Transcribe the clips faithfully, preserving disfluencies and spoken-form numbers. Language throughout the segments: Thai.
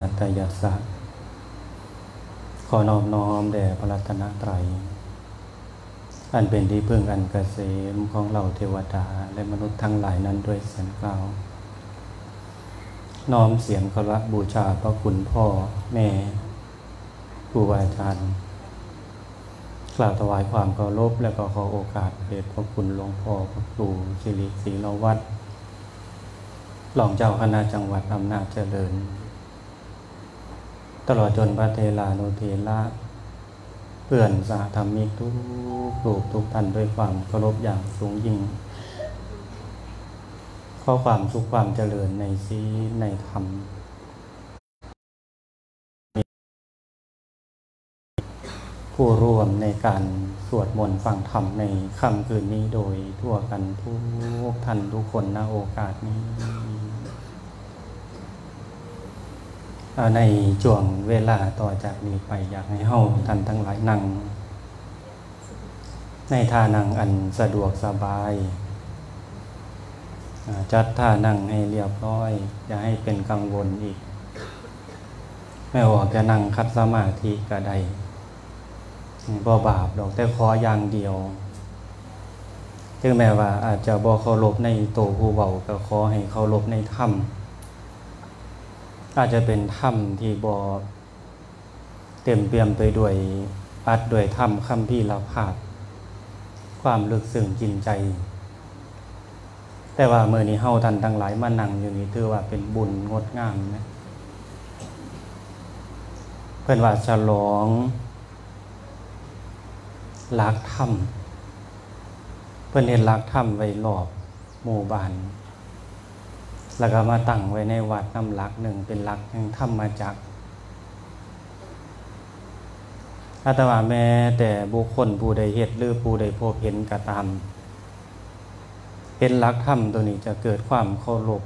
อัตยัสสะขอนอบน้อมแด่พระรัตนตรัยอันเป็นที่พึ่งอันเกษมของเหล่าเทวดาและมนุษย์ทั้งหลายนั้นด้วยเสียงกล่าวน้อมเสียงคารวะบูชาพระคุณพ่อแม่ครูบาอาจารย์กล่าวถวายความเคารพและก็ขอโอกาสเดชพระคุณหลวงพ่อพระครูสิริศรีลวัฒน์รองเจ้าคณะจังหวัดอำนาจเจริญตลอดจนพระเทรานุเถระเพื่อนสหธรรมิกทุกรูปทุกท่านด้วยความเคารพอย่างสูงยิ่งขอความสุขความเจริญในศีลในธรรมผู้ร่วมในการสวดมนต์ฟังธรรมในค่ำคืนนี้โดยทั่วกันทุกท่านทุกคนณโอกาสนี้ในช่วงเวลาต่อจากนี้ไปอยากให้เฮาท่านทั้งหลายนั่งในท่านั่งอันสะดวกสบายจัดท่านั่งให้เรียบร้อยอย่าให้เป็นกังวลอีกไม่ว่าจะนั่งคัดสมาธิก็ได้บ่บาปดอกแต่ขออย่างเดียวถึงแม้ว่าอาจจะบ่เคารพในโตผู้เว้าก็ขอให้เคารพในธรรมอาจจะเป็นธรรมที่บ่เต็มเปี่ยมไปด้วยอัดด้วยธรรมคัมภีร์ละภาพความลึกซึ้งกินใจแต่ว่ามื้อนี้เฮาท่านทั้งหลายมานั่งอยู่นี่ถือว่าเป็นบุญงดงามนะเพิ่นว่าฉลองหลักธรรมเพิ่นเฮ็ดหลักธรรมไว้รอบหมู่บ้านแล้วก็มาตั้งไว้ในวัดน้ำหลักหนึ่งเป็นหลักแห่งธรรมจักรอาตมาแม้แต่บุคคลผู้ใดเฮ็ดหรือผู้ใดพบเห็นก็ตามเห็นหลักธรรมตัวนี้จะเกิดความเคารพ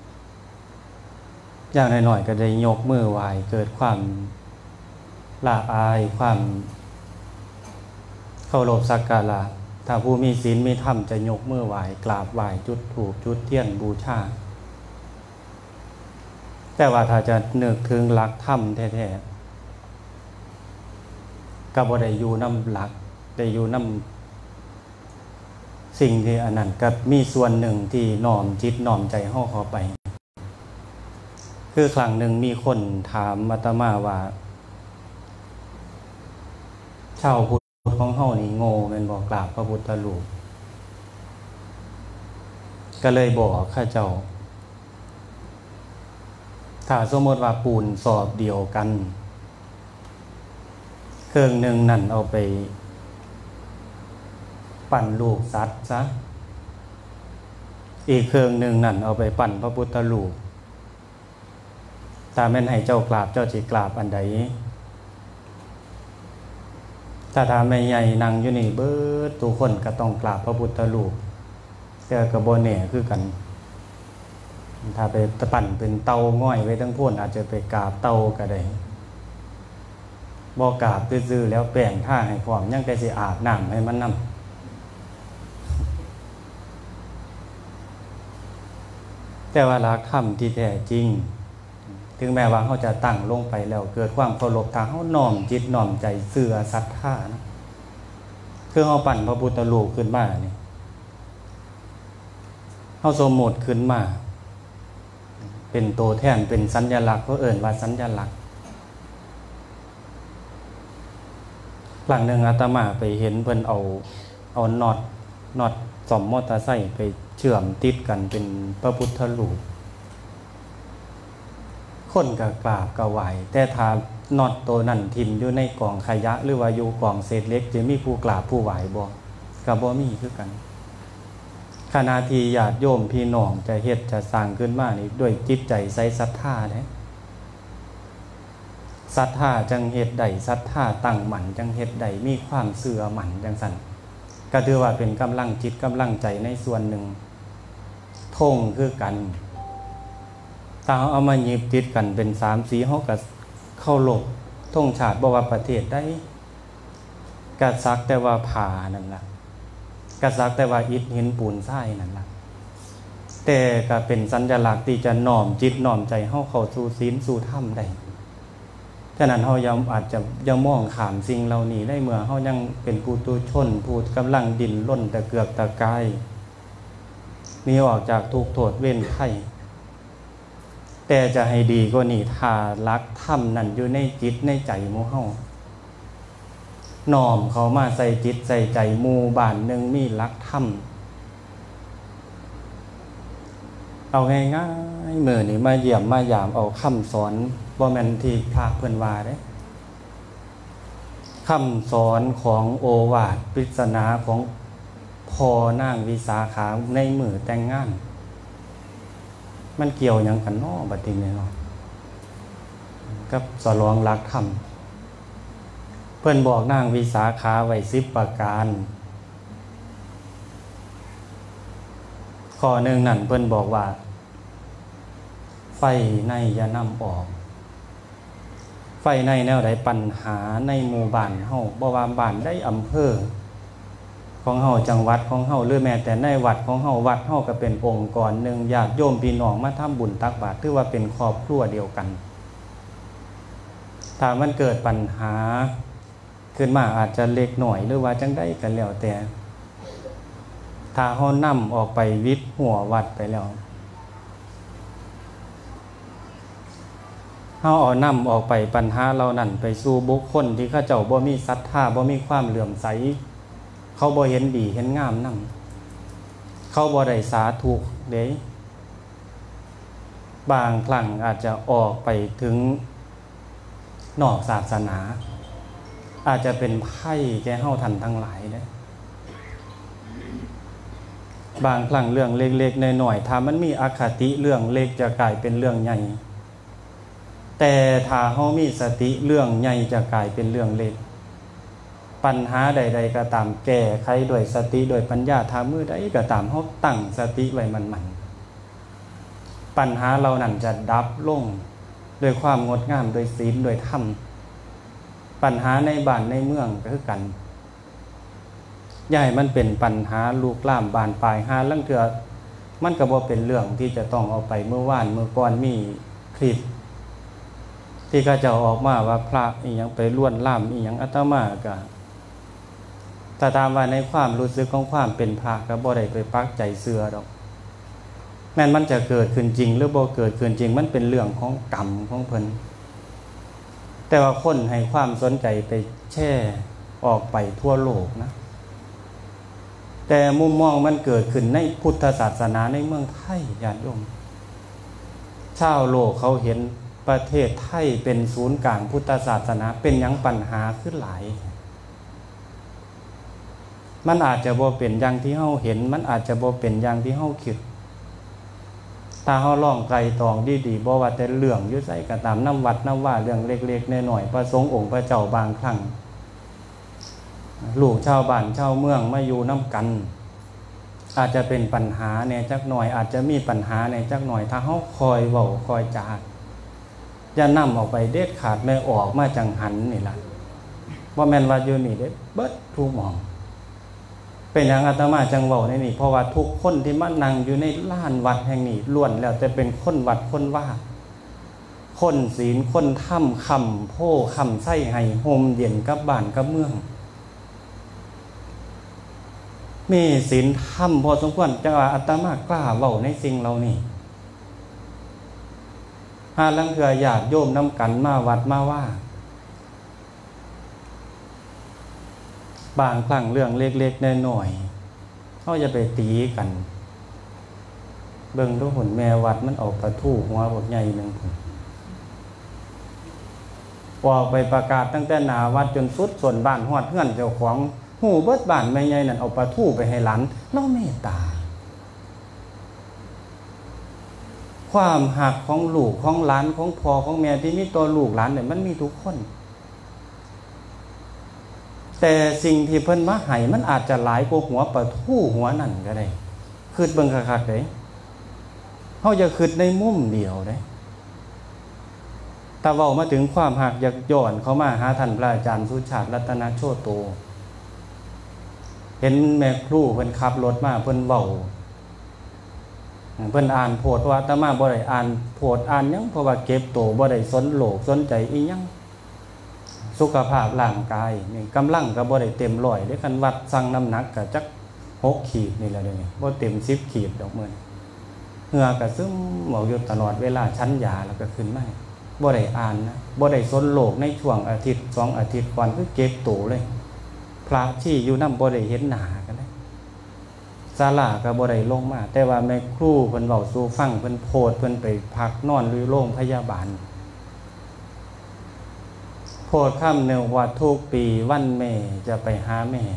อย่างน้อยๆก็ได้ยกมือไหว้เกิดความละอายความเคารพสักการะถ้าผู้มีศีลมีธรรมจะยกมือไหว้กราบไหว้จุดธูปจุดเทียนบูชาแต่ว่าถ้าจะนึกถึงหลักธรรมแท้ๆก็บ่ได้อยู่นำหลักได้อยู่นำสิ่งที่อันนั้นก็มีส่วนหนึ่งที่น้อมจิตน้อมใจเฮาเข้าไปคือครั้งหนึ่งมีคนถามอาตมาว่าชาวพุทธของเฮานี่โง่แม่นบ่กราบพระพุทธรูปก็เลยบอกข้าเจ้าถ้าสมมติว่าปูนสอบเดียวกันเครื่องหนึ่งนั่นเอาไปปั่นลูกสัตว์ซะอีกเครื่องหนึ่งนั่นเอาไปปั่นพระพุทธรูปถ้าแม่นให้เจ้ากราบเจ้าสิกราบอันใดถ้าถามแม่ใหญ่นั่งอยู่นี่เบิดทุกคนก็ต้องกราบพระพุทธรูปแต่ก็บ่แน่คือกันถ้าไปปั่นเป็นเตาง่อยไว้ทั้งพ่นอาจจะไปกราบเตาก็ได้บ่กราบซื่อๆแล้วแป้งท่าให้พร้อมยังแต่สิอาบน้ำให้มันนำแต่ว่าหลักธรรมที่แท้จริงถึงแม้ว่าเขาจะตั้งลงไปแล้วเกิดความเคารพทางเขาน้อมจิตน้อมใจเสื่อศรัทธานะคือเขาปั่นพระพุทธรูปขึ้นมานี่เขาสมมติขึ้นมาเป็นตัวแทนเป็นสัญลักษณ์เขาเอ่ยว่าสัญลักษณ์หลังหนึ่งอาตมาไปเห็นเพิ่นเอาเอาน็อตน็อตสอมมอเตอร์ไซค์ไปเชื่อมติดกันเป็นพระพุทธรูปคนก็กราบก็ไหวแต่ถ้าน็อตตัวนั้นทิ่มอยู่ในกองขยะหรือว่าอยู่กองเศษเล็กจะมีผู้กราบผู้ไหวบ่ก็บ่มีคือกันขณะที่ญาติโยมพี่น้องจะเฮ็ดจะสร้างขึ้นมานี่ด้วยจิตใจใส่ศรัทธาเด้ศรัทธาจังเฮ็ดได้ศรัทธาตั้งมั่นจังเฮ็ดได้มีความเชื่อมั่นจังซั่นก็ถือว่าเป็นกำลังจิตกำลังใจในส่วนหนึ่งธงคือกันถ้าเอามาหยิบติดกันเป็นสามสีเฮาก็เคารพธงชาติบ่ว่าประเทศใดก็สักแต่ว่าผ้านั่นล่ะก็สักแต่ว่าอิฐหินปูนทรายนั่นล่ะแต่ก็เป็นสัญลักษณ์ที่จะน้อมจิตน้อมใจเฮาเข้าสู่ศีลสู่ธรรมได้ฉะนั้นเฮายังอาจจะยังมองข้ามสิ่งเหล่านี้ได้เมื่อเฮายังเป็นปุถุชนผู้กำลังดิ้นรนตะเกือกตะกายหนีออกจากทุกข์โทษเวรไข้แต่จะให้ดีกว่านี้ถ้ารักธรรมนั่นอยู่ในจิตในใจหมู่เฮาน้อมเข้ามาใส่จิตใส่ใจหมู่บ้านนึงมีรักธรรมเอาง่ายๆมื้อนี้มาเยี่ยมมายามเอาคำสอนบ่แม่นที่พระเพิ่นว่าเด้คำสอนของโอวาทปริศนาของพ่อนางวิสาขาในมื้อแต่งงานมันเกี่ยวหยังกันน้อบัดนี้เนาะกับสลองรักธรรมเพิ่นบอกนางวิสาขาไว้สิบประการข้อหนึ่งนั่นเพิ่นบอกว่าไฟในอย่านำออกไฟในแนวใดปัญหาในหมู่บ้านเฮาบ่ว่าบ้านได้อำเภอของเฮาจังหวัดของเฮาหรือแม้แต่ในวัดของเฮาวัดเฮาก็เป็นองค์กรหนึ่งญาติโยมพี่น้องมาทำบุญตักบาตรถือว่าเป็นครอบครัวเดียวกันถ้ามันเกิดปัญหาขึ้นมาอาจจะเล็กหน่อยหรือว่าจังได๋ก็แล้วแต่ถ้าเฮานำออกไปวิทย์หัววัดไปแล้วเฮาเอานำออกไปปัญหาเหล่านั้นไปสู่บุคคลที่เขาเจ้าบ่มีศรัทธาบ่มีความเหลื่อมใสเขาบ่เห็นดีเห็นงามนำเขาบ่ได้สาธุเด้บางครั้งอาจจะออกไปถึงนอกศาสนาอาจจะเป็นไผ่แก่เฮาท่านทั้งหลายเด้บางครั้งเรื่องเล็กๆน้อยๆถ้ามันมีอคติเรื่องเล็กจะกลายเป็นเรื่องใหญ่แต่ถ้าเฮามีสติเรื่องใหญ่จะกลายเป็นเรื่องเล็กปัญหาใดๆก็ตามแก้ไขด้วยสติด้วยปัญญาถ้ามือใดก็ตามเฮาตั้งสติไว้มั่นๆปัญหาเหล่านั้นจะดับลงด้วยความงดงามด้วยศีลด้วยธรรมปัญหาในบ้านในเมืองก็คือกันอย่าให้มันเป็นปัญหาลูกล่ามบานปลายหาลังเทื่อมันก็บ่เป็นเรื่องที่จะต้องเอาไปเมื่อวานเมื่อก่อนมีคลิปที่เขาจะออกมาว่าพระอีหยังไปล้วนล่ามอีหยังอาตมาก็ถ้าตามว่าในความรู้สึกของความเป็นพระก็บ่ได้ไปปักใจเชื่อดอกแม้นมันจะเกิดขึ้นจริงหรือบ่เกิดขึ้นจริงมันเป็นเรื่องของกรรมของเพิ่นแต่ว่าคนให้ความสนใจไปแช่ออกไปทั่วโลกนะแต่มุมมองมันเกิดขึ้นในพุทธศาสนาในเมืองไทยญาติโยมชาวโลกเขาเห็นประเทศไทยเป็นศูนย์กลางพุทธศาสนาเป็นหยังปัญหาขึ้นหลายมันอาจจะบ่เป็นอย่างที่เฮาเห็นมันอาจจะบ่เป็นอย่างที่เฮาคิดถ้าเฮาลองไกลตองดีๆบ่ว่าแต่เรื่องอยู่ไสก็ตามน้ำวัดน้ำว่าเรื่องเล็กๆน้อยๆพระสงฆ์องค์พระเจ้าบางครั้งลูกชาวบ้านชาวเมืองมาอยู่น้ำกันอาจจะเป็นปัญหาแน่จักหน่อยอาจจะมีปัญหาแน่จักหน่อยถ้าเฮาคอยเว้าคอยจาอย่านำออกไปเด็ดขาดไม่ออกมาจังหันนี่ล่ะบ่แม่นว่าอยู่นี่เด้เบิดทุกหม่องเป็นหยังอาตมาจังเว้าในนี่เพราะว่าทุกคนที่มานั่งอยู่ในลานวัดแห่งนี้ล้วนแล้วแต่เป็นคนวัดคนว่าคนศีลคนธรรมคำโพคำไส้ให้โฮมเย็นกับบ้านกับเมืองมีศีลธรรมพอสมควรจังว่าอาตมากล้าเว้าในสิ่งเหล่านี้หาลังเทื่อญาติโยมนำกันมาวัดมาว่าบางครั้งเรื่องเล็กๆน้อยๆเฮาจะไปตีกันเบิ่งดูหุ่นแม่วัดมันออกประทู่หัวบักใหญ่นึงพุ่นออกไปประกาศตั้งแต่หน้าวัดจนสุดส่วนบ้านฮอดเฮือนเจ้าของฮู้เบิดบ้านแม่ใหญ่นั่นเอาประทู่ไปให้หลานเนาะเมตตาความหักของลูกของหลานของพ่อของแม่ที่มีต่อลูกหลานเนี่ยมันมีทุกคนแต่สิ่งที่เพิ่นมาให้มันอาจจะหลายกว่าหัวปะทู่หัวนั่นก็ได้คิดเบิ่งคักๆเด้เฮาอย่าคิดในมุมเดียวเด้ถ้าเว้ามาถึงความหักอยากย้อนเข้ามาหาท่านพระอาจารย์สุชาติรัตนโชโตเห็นแม่ครูเพิ่นขับรถมาเพิ่นเว้าเพิ่นอ่านโพดว่าอาตมาบ่ได้อ่านโพดอ่านหยังเพราะว่าเก็บโตบ่ได้สนโลกสนใจอีหยังสุขภาพร่างกายนี่กำลังก็บ่ได้เต็มร้อยได้คันวัดสั่งน้ำหนักก็จักหกขีดนี่แหละเดี๋ยวนี้บ่เต็มสิบขีดดอกมื้อนี้เหงื่อก็ซึมหมอกอยู่ตลอดเวลาชั้นยาแล้วก็ขึ้นมาบ่ได้อ่านนะบ่ได้สนโลกในช่วงอาทิตย์สองอาทิตย์ก่อนคือเก็บโตเลยพระที่อยู่นำบ่ได้เห็นหน้ากันเลยศาลาก็บ่ได้ลงมาแต่ว่าแม่ครูเพิ่นเว้าสู่ฟังเพิ่นโพดเพิ่นไปพักนอนอยู่โรงพยาบาลโพดค่ำหนึ่งว่าทุกปีวันแม่จะไปหาแม่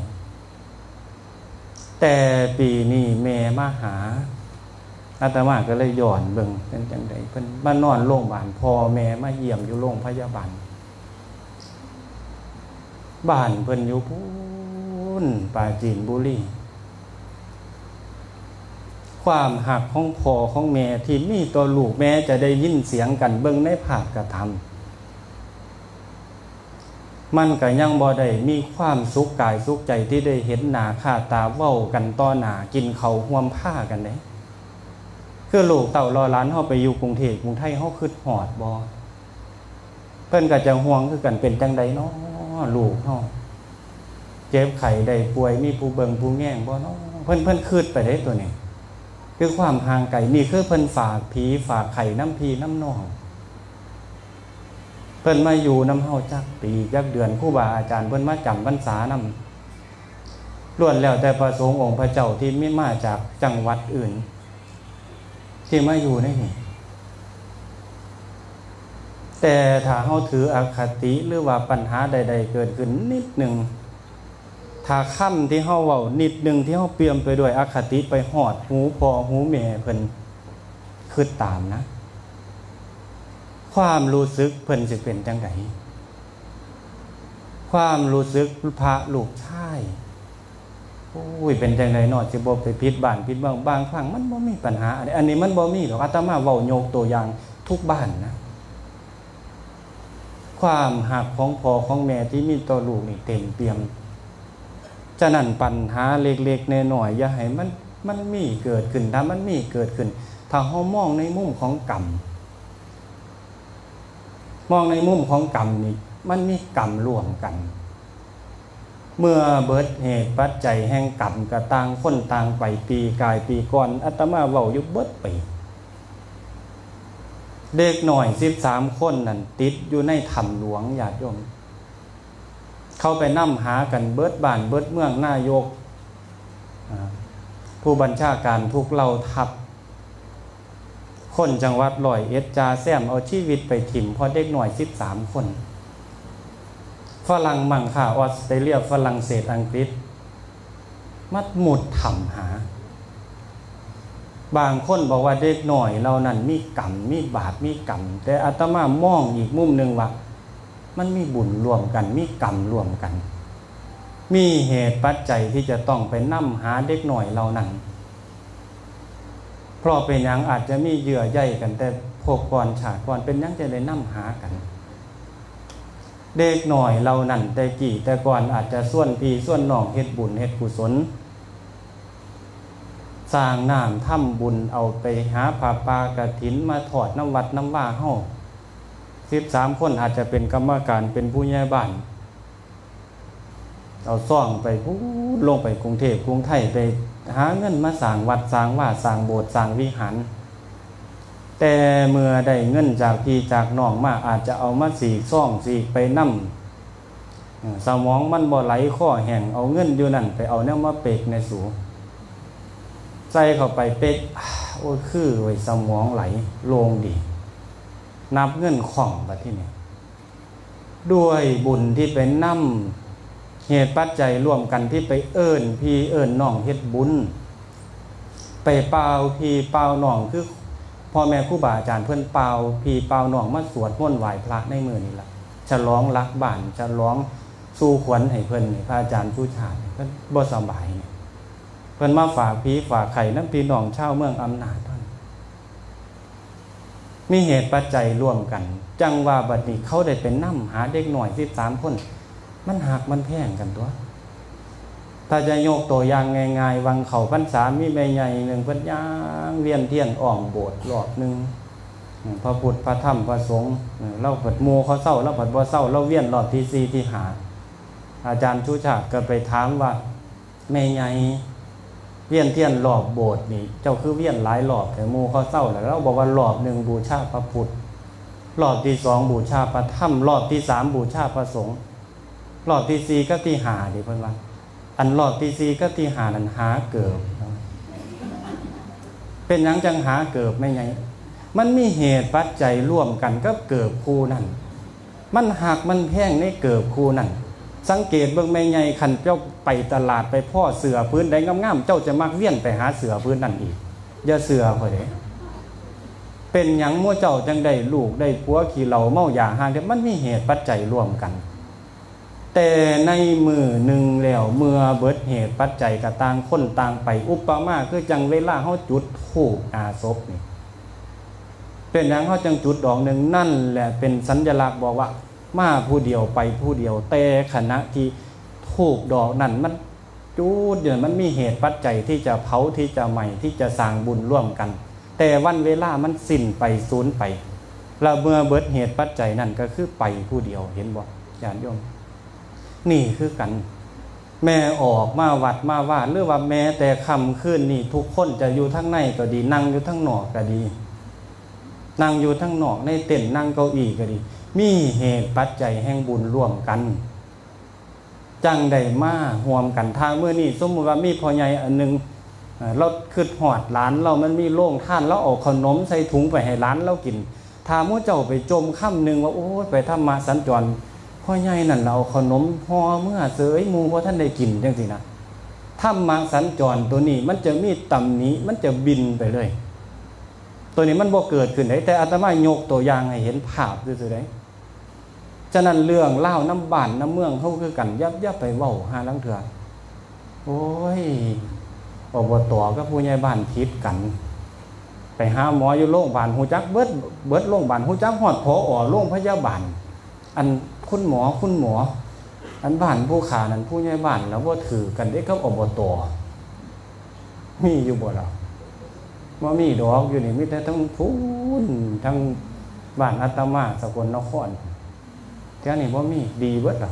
แต่ปีนี้แม่มาหาอาตมาก็เลยย้อนเบิ่งเป็นจังได๋เพิ่นมานอนโรงพยาบาลพ่อแม่มาเยี่ยมอยู่โรงพยาบาลบ้านเพิ่นอยู่พูนปราจีนบุรีความหักของพ่อของแม่ที่มีต่อลูกแม่จะได้ยินเสียงกันเบิ่งในภาพกระทำมันก็ยังบ่ได้มีความสุขกายสุขใจที่ได้เห็นหน้าค่าตาเว้ากันต่อหน้ากินข้าวร่วมผ้ากันเด้คือลูกเต้ารอหลานเฮาไปอยู่กรุงเทพกรุงไทยเฮาคิดฮอดบ่เพิ่นก็จะห่วงคือกันเป็นจังได๋เนาะลูกเฮาเจ็บไข้ได้ป่วยมีผู้เบิ่งผู้แย่งบ่เนาะเพิ่นเพิ่นคิดไปได้ตัวนี้คือความห่างไกลนี่คือเพิ่นฝากผีฝากไข่น้ำพีน้ำนองเพิ่นมาอยู่น้ำเฮาจักปีจักเดือนครูบาอาจารย์เพิ่นมาจำพรรษานำล้วนแล้วแต่ประสงค์องค์พระเจ้าที่มีมาจากจังหวัดอื่นที่มาอยู่ในนี่แต่ถ้าเฮาถืออคติหรือว่าปัญหาใดๆเกิดขึ้นนิดหนึ่งถ้าค่ำที่เฮาเว้านิดหนึ่งที่เฮาเปี่ยมไปด้วยอคติไปฮอดหูพ่อหูแม่เพิ่นคิดตามนะความรู้สึกเพิ่นสิเป็นจังได๋ความรู้สึกพระลูกชายโอ้ยเป็นจังได๋เนาะสิบ่ไปผิดบ้านผิดเมืองบางครั้งมันบ่มีปัญหาอันนี้อันนี้มันบ่มีหรอกอาตมาเว้ายกตัวอย่างทุกบ้านนะความหักของพ่อของแม่ที่มีต่อลูกนี่เต็มเปี่ยมฉะนั้นปัญหาเล็กๆน้อยๆอย่าให้มันมันมีเกิดขึ้นถ้ามันมีเกิดขึ้นถ้าเฮามองในมุมของกรรมมองในมุมของกรรมนี่มันมีกรรมร่วมกันเมื่อเบิดเหตุปัจจัยแห่งกรรมก็ต่างคนต่างไปปีกายปีก่อนอาตมาเว้าอยู่เบิดปีเด็กหน่อยสิบสามคนนั่นติดอยู่ในถ้ำหลวงญาติโยมเข้าไปนำหากันเบิดบ้านเบิดเมืองนายกผู้บัญชาการทุกเหล่าทัพคนจังหวัดร้อยเอ็ดจาแซมเอาชีวิตไปถิ่มเพราะเด็กหน่อยสิบสามคนฝรั่งมั่งค่าออสเตรเลียฝรั่งเศสอังกฤษมัดหมุดถ่ำหาบางคนบอกว่าเด็กหน่อยเรานั้นมีกรรมมีบาปมีกรรมแต่อาตมามองอีกมุมหนึ่งว่ามันมีบุญรวมกันมีกรรมรวมกันมีเหตุปัจจัยที่จะต้องไปนำหาเด็กหน่อยเรานั้นเพราะเป็นอย่างอาจจะมีเยื่อใยกันแต่พวกก่อนฉาดก่อนเป็นอย่างจะได้นำหากันเด็กหน่อยเรานั่นแต่กี่แต่ก่อนอาจจะส่วนพี่ส่วนน้องเฮ็ดบุญเฮ็ดกุศลสร้างน้ำทำบุญเอาไปหาผ้าป่ากฐินมาถอดน้ำวัดน้ำว่าเฮาสิบสามคนอาจจะเป็นกรรมการเป็นผู้ใหญ่บ้านเอาซ่องไปพูดลงไปกรุงเทพกรุงไทยไปหาเงินมาสร้างวัดสร้างว่าสร้างโบสถ์สร้างวิหารแต่เมื่อได้เงินจากพี่จากน้องมาอาจจะเอามาสีซ่องสีไปนำสมองมันบ่ไหลข้อแห้งเอาเงินอยู่นั่นไปเอาแนวมาเปกในสูใส่เข้าไปเป๊กโอ้คือไว้สมองไหลโลงดีนับเงินของบัดที่นี่ด้วยบุญที่ไปนำเหตุปัจจัยร่วมกันที่ไปเอิ้นพี่เอิ้นน้องเฮ็ดบุญไปเป่าพี่เป่าน้องคือพ่อแม่ครูบาอาจารย์เพิ่นเป่าพี่เป่าน้องมาสวดมนต์ไหว้พระในมื้อนี้ล่ะฉลองรักบ้านฉลองสู่ขวัญให้เพิ่นนี่พระอาจารย์ผู้ชาติเพิ่นบ่สบายนี่เพิ่นมาฝากพี่ฝากไข่นำพี่น้องชาวเมืองอำนาจเพิ่นมีเหตุปัจจัยร่วมกันจังว่าบัดนี้เขาได้เป็นนำหาเด็กหน่อยสิบสามคนมันหักมันแพงกันตัวถ้าจะยกตัวอย่างง่ายๆวังเขาพรรษามีแม่ใหญ่หนึ่งเพิ่นย่างเวียนเทียนอ้อมโบสถ์รอบนึงพระพุทธพระธรรมพระสงฆ์เล่าผัดโมเขาเศร้าเล่าผัดบ่เศร้าเล่าเวียนรอบที่สี่ที่ห้าอาจารย์ชูชาติก็ไปถามว่าแม่ใหญ่เวียนเทียนรอบโบสถ์นี่เจ้าคือเวียนหลายรอบแต่โมเขาเศร้าแล้วเราบอกว่ารอบหนึ่งบูชาพระพุทธรอบที่สองบูชาพระธรรมรอบที่สามบูชาพระสงฆ์รอบที่สี่ก็ที่ห้าดิเพิ่นว่าอันรอบที่สี่ก็ที่ห้านั้นหาเกิบเป็นหยังจังหาเกิบไม่ไงมันมีเหตุปัจจัยร่วมกันก็เกิบคู่นั่นมันหักมันแพงในเกิบคู่นั่นสังเกตเบิ่งไม่ไงคันเจ้าไปตลาดไปพ่อเสือพื้นใดงามๆเจ้าจะมักเวียนไปหาเสือพื้นนั่นอีกอย่าเสือข่อยเด้เป็นหยังมั่วเจ้าจังได้ลูกได้ผัวขี่เหล้าเมายาห่างเด้มันมีเหตุปัจจัยร่วมกันแต่ในมือหนึ่งแล้วเมื่อเบิดเหตุปัจจัยกับต่างคนต่างไปอุปมาคือจังเวลาเฮาจุดธูปอาศพนี่เป็นหยังเฮาจังจุดดอกหนึ่งนั่นแหละเป็นสัญลักษณ์บอกว่ามาผู้เดียวไปผู้เดียวแต่ขณะที่ธูปดอกนั้นมันจุดเดี๋ยวมันมีเหตุปัจจัยที่จะเผาที่จะใหม่ที่จะสร้างบุญร่วมกันแต่วันเวลามันสิ้นไปสูญไปแล้วเมื่อเบิดเหตุปัจจัยนั่นก็คือไปผู้เดียวเห็นบ่ญาติโยมนี่คือกันแม่ออกมาวัดมาว่าหรือว่าแม้แต่ค่ำคืนนี่ทุกคนจะอยู่ทั้งในก็ดีนั่งอยู่ทั้งนอกก็ดีนั่งอยู่ทั้งนอกในเต็นท์นั่งเก้าอี้ก็ดีมีเหตุปัจจัยแห่งบุญร่วมกันจังได้มาห่วมกันทางเมื่อนี้สมมุติว่ามีพ่อใหญ่อันนึงเราคิดฮอดหลานเรามันมีโล่งท่านแล้วเอาขนมใส่ถุงไปให้หลานเรากินถ้ามู่เจ้าไปจมค่ำนึงว่าโอ้ยไปธรรมะสัญจรพ่อใหญ่นั่นเราขนมห่อเมื่อเสยหมู่บ่ท่านได้กินจังซี่นะธรรมะสัญจรตัวนี้มันจะมีตำหนิมันจะบินไปเลยตัวนี้มันบ่เกิดขึ้นได้แต่อาตมายกตัวอย่างให้เห็นภาพซื่อๆได้ฉะนั้นเรื่องเล่าน้ำบ้านน้ำเมืองเฮาคือกันยับยับไปเว้าหาลังเถื่อโอ้ยอบต.กับผู้ใหญ่บ้านผิดกันไปหาหมออยู่โรงพยาบาลฮู้จักเบิดเบิดโรงพยาบาลฮู้จักฮอดผอ.โรงพยาบาลอันคุณหมอคุณหมออันบ้านผู้ขานั้นผู้ใหญ่บ้านแล้วบ่ถือกันได้กับอบต.มีอยู่บ่ล่ะบ่มีดอกอยู่นี่มีแต่ทั้งพูนทั้งบ้านอาตมาสกลนครแถวนี้บ่มีดีเบิดล่ะ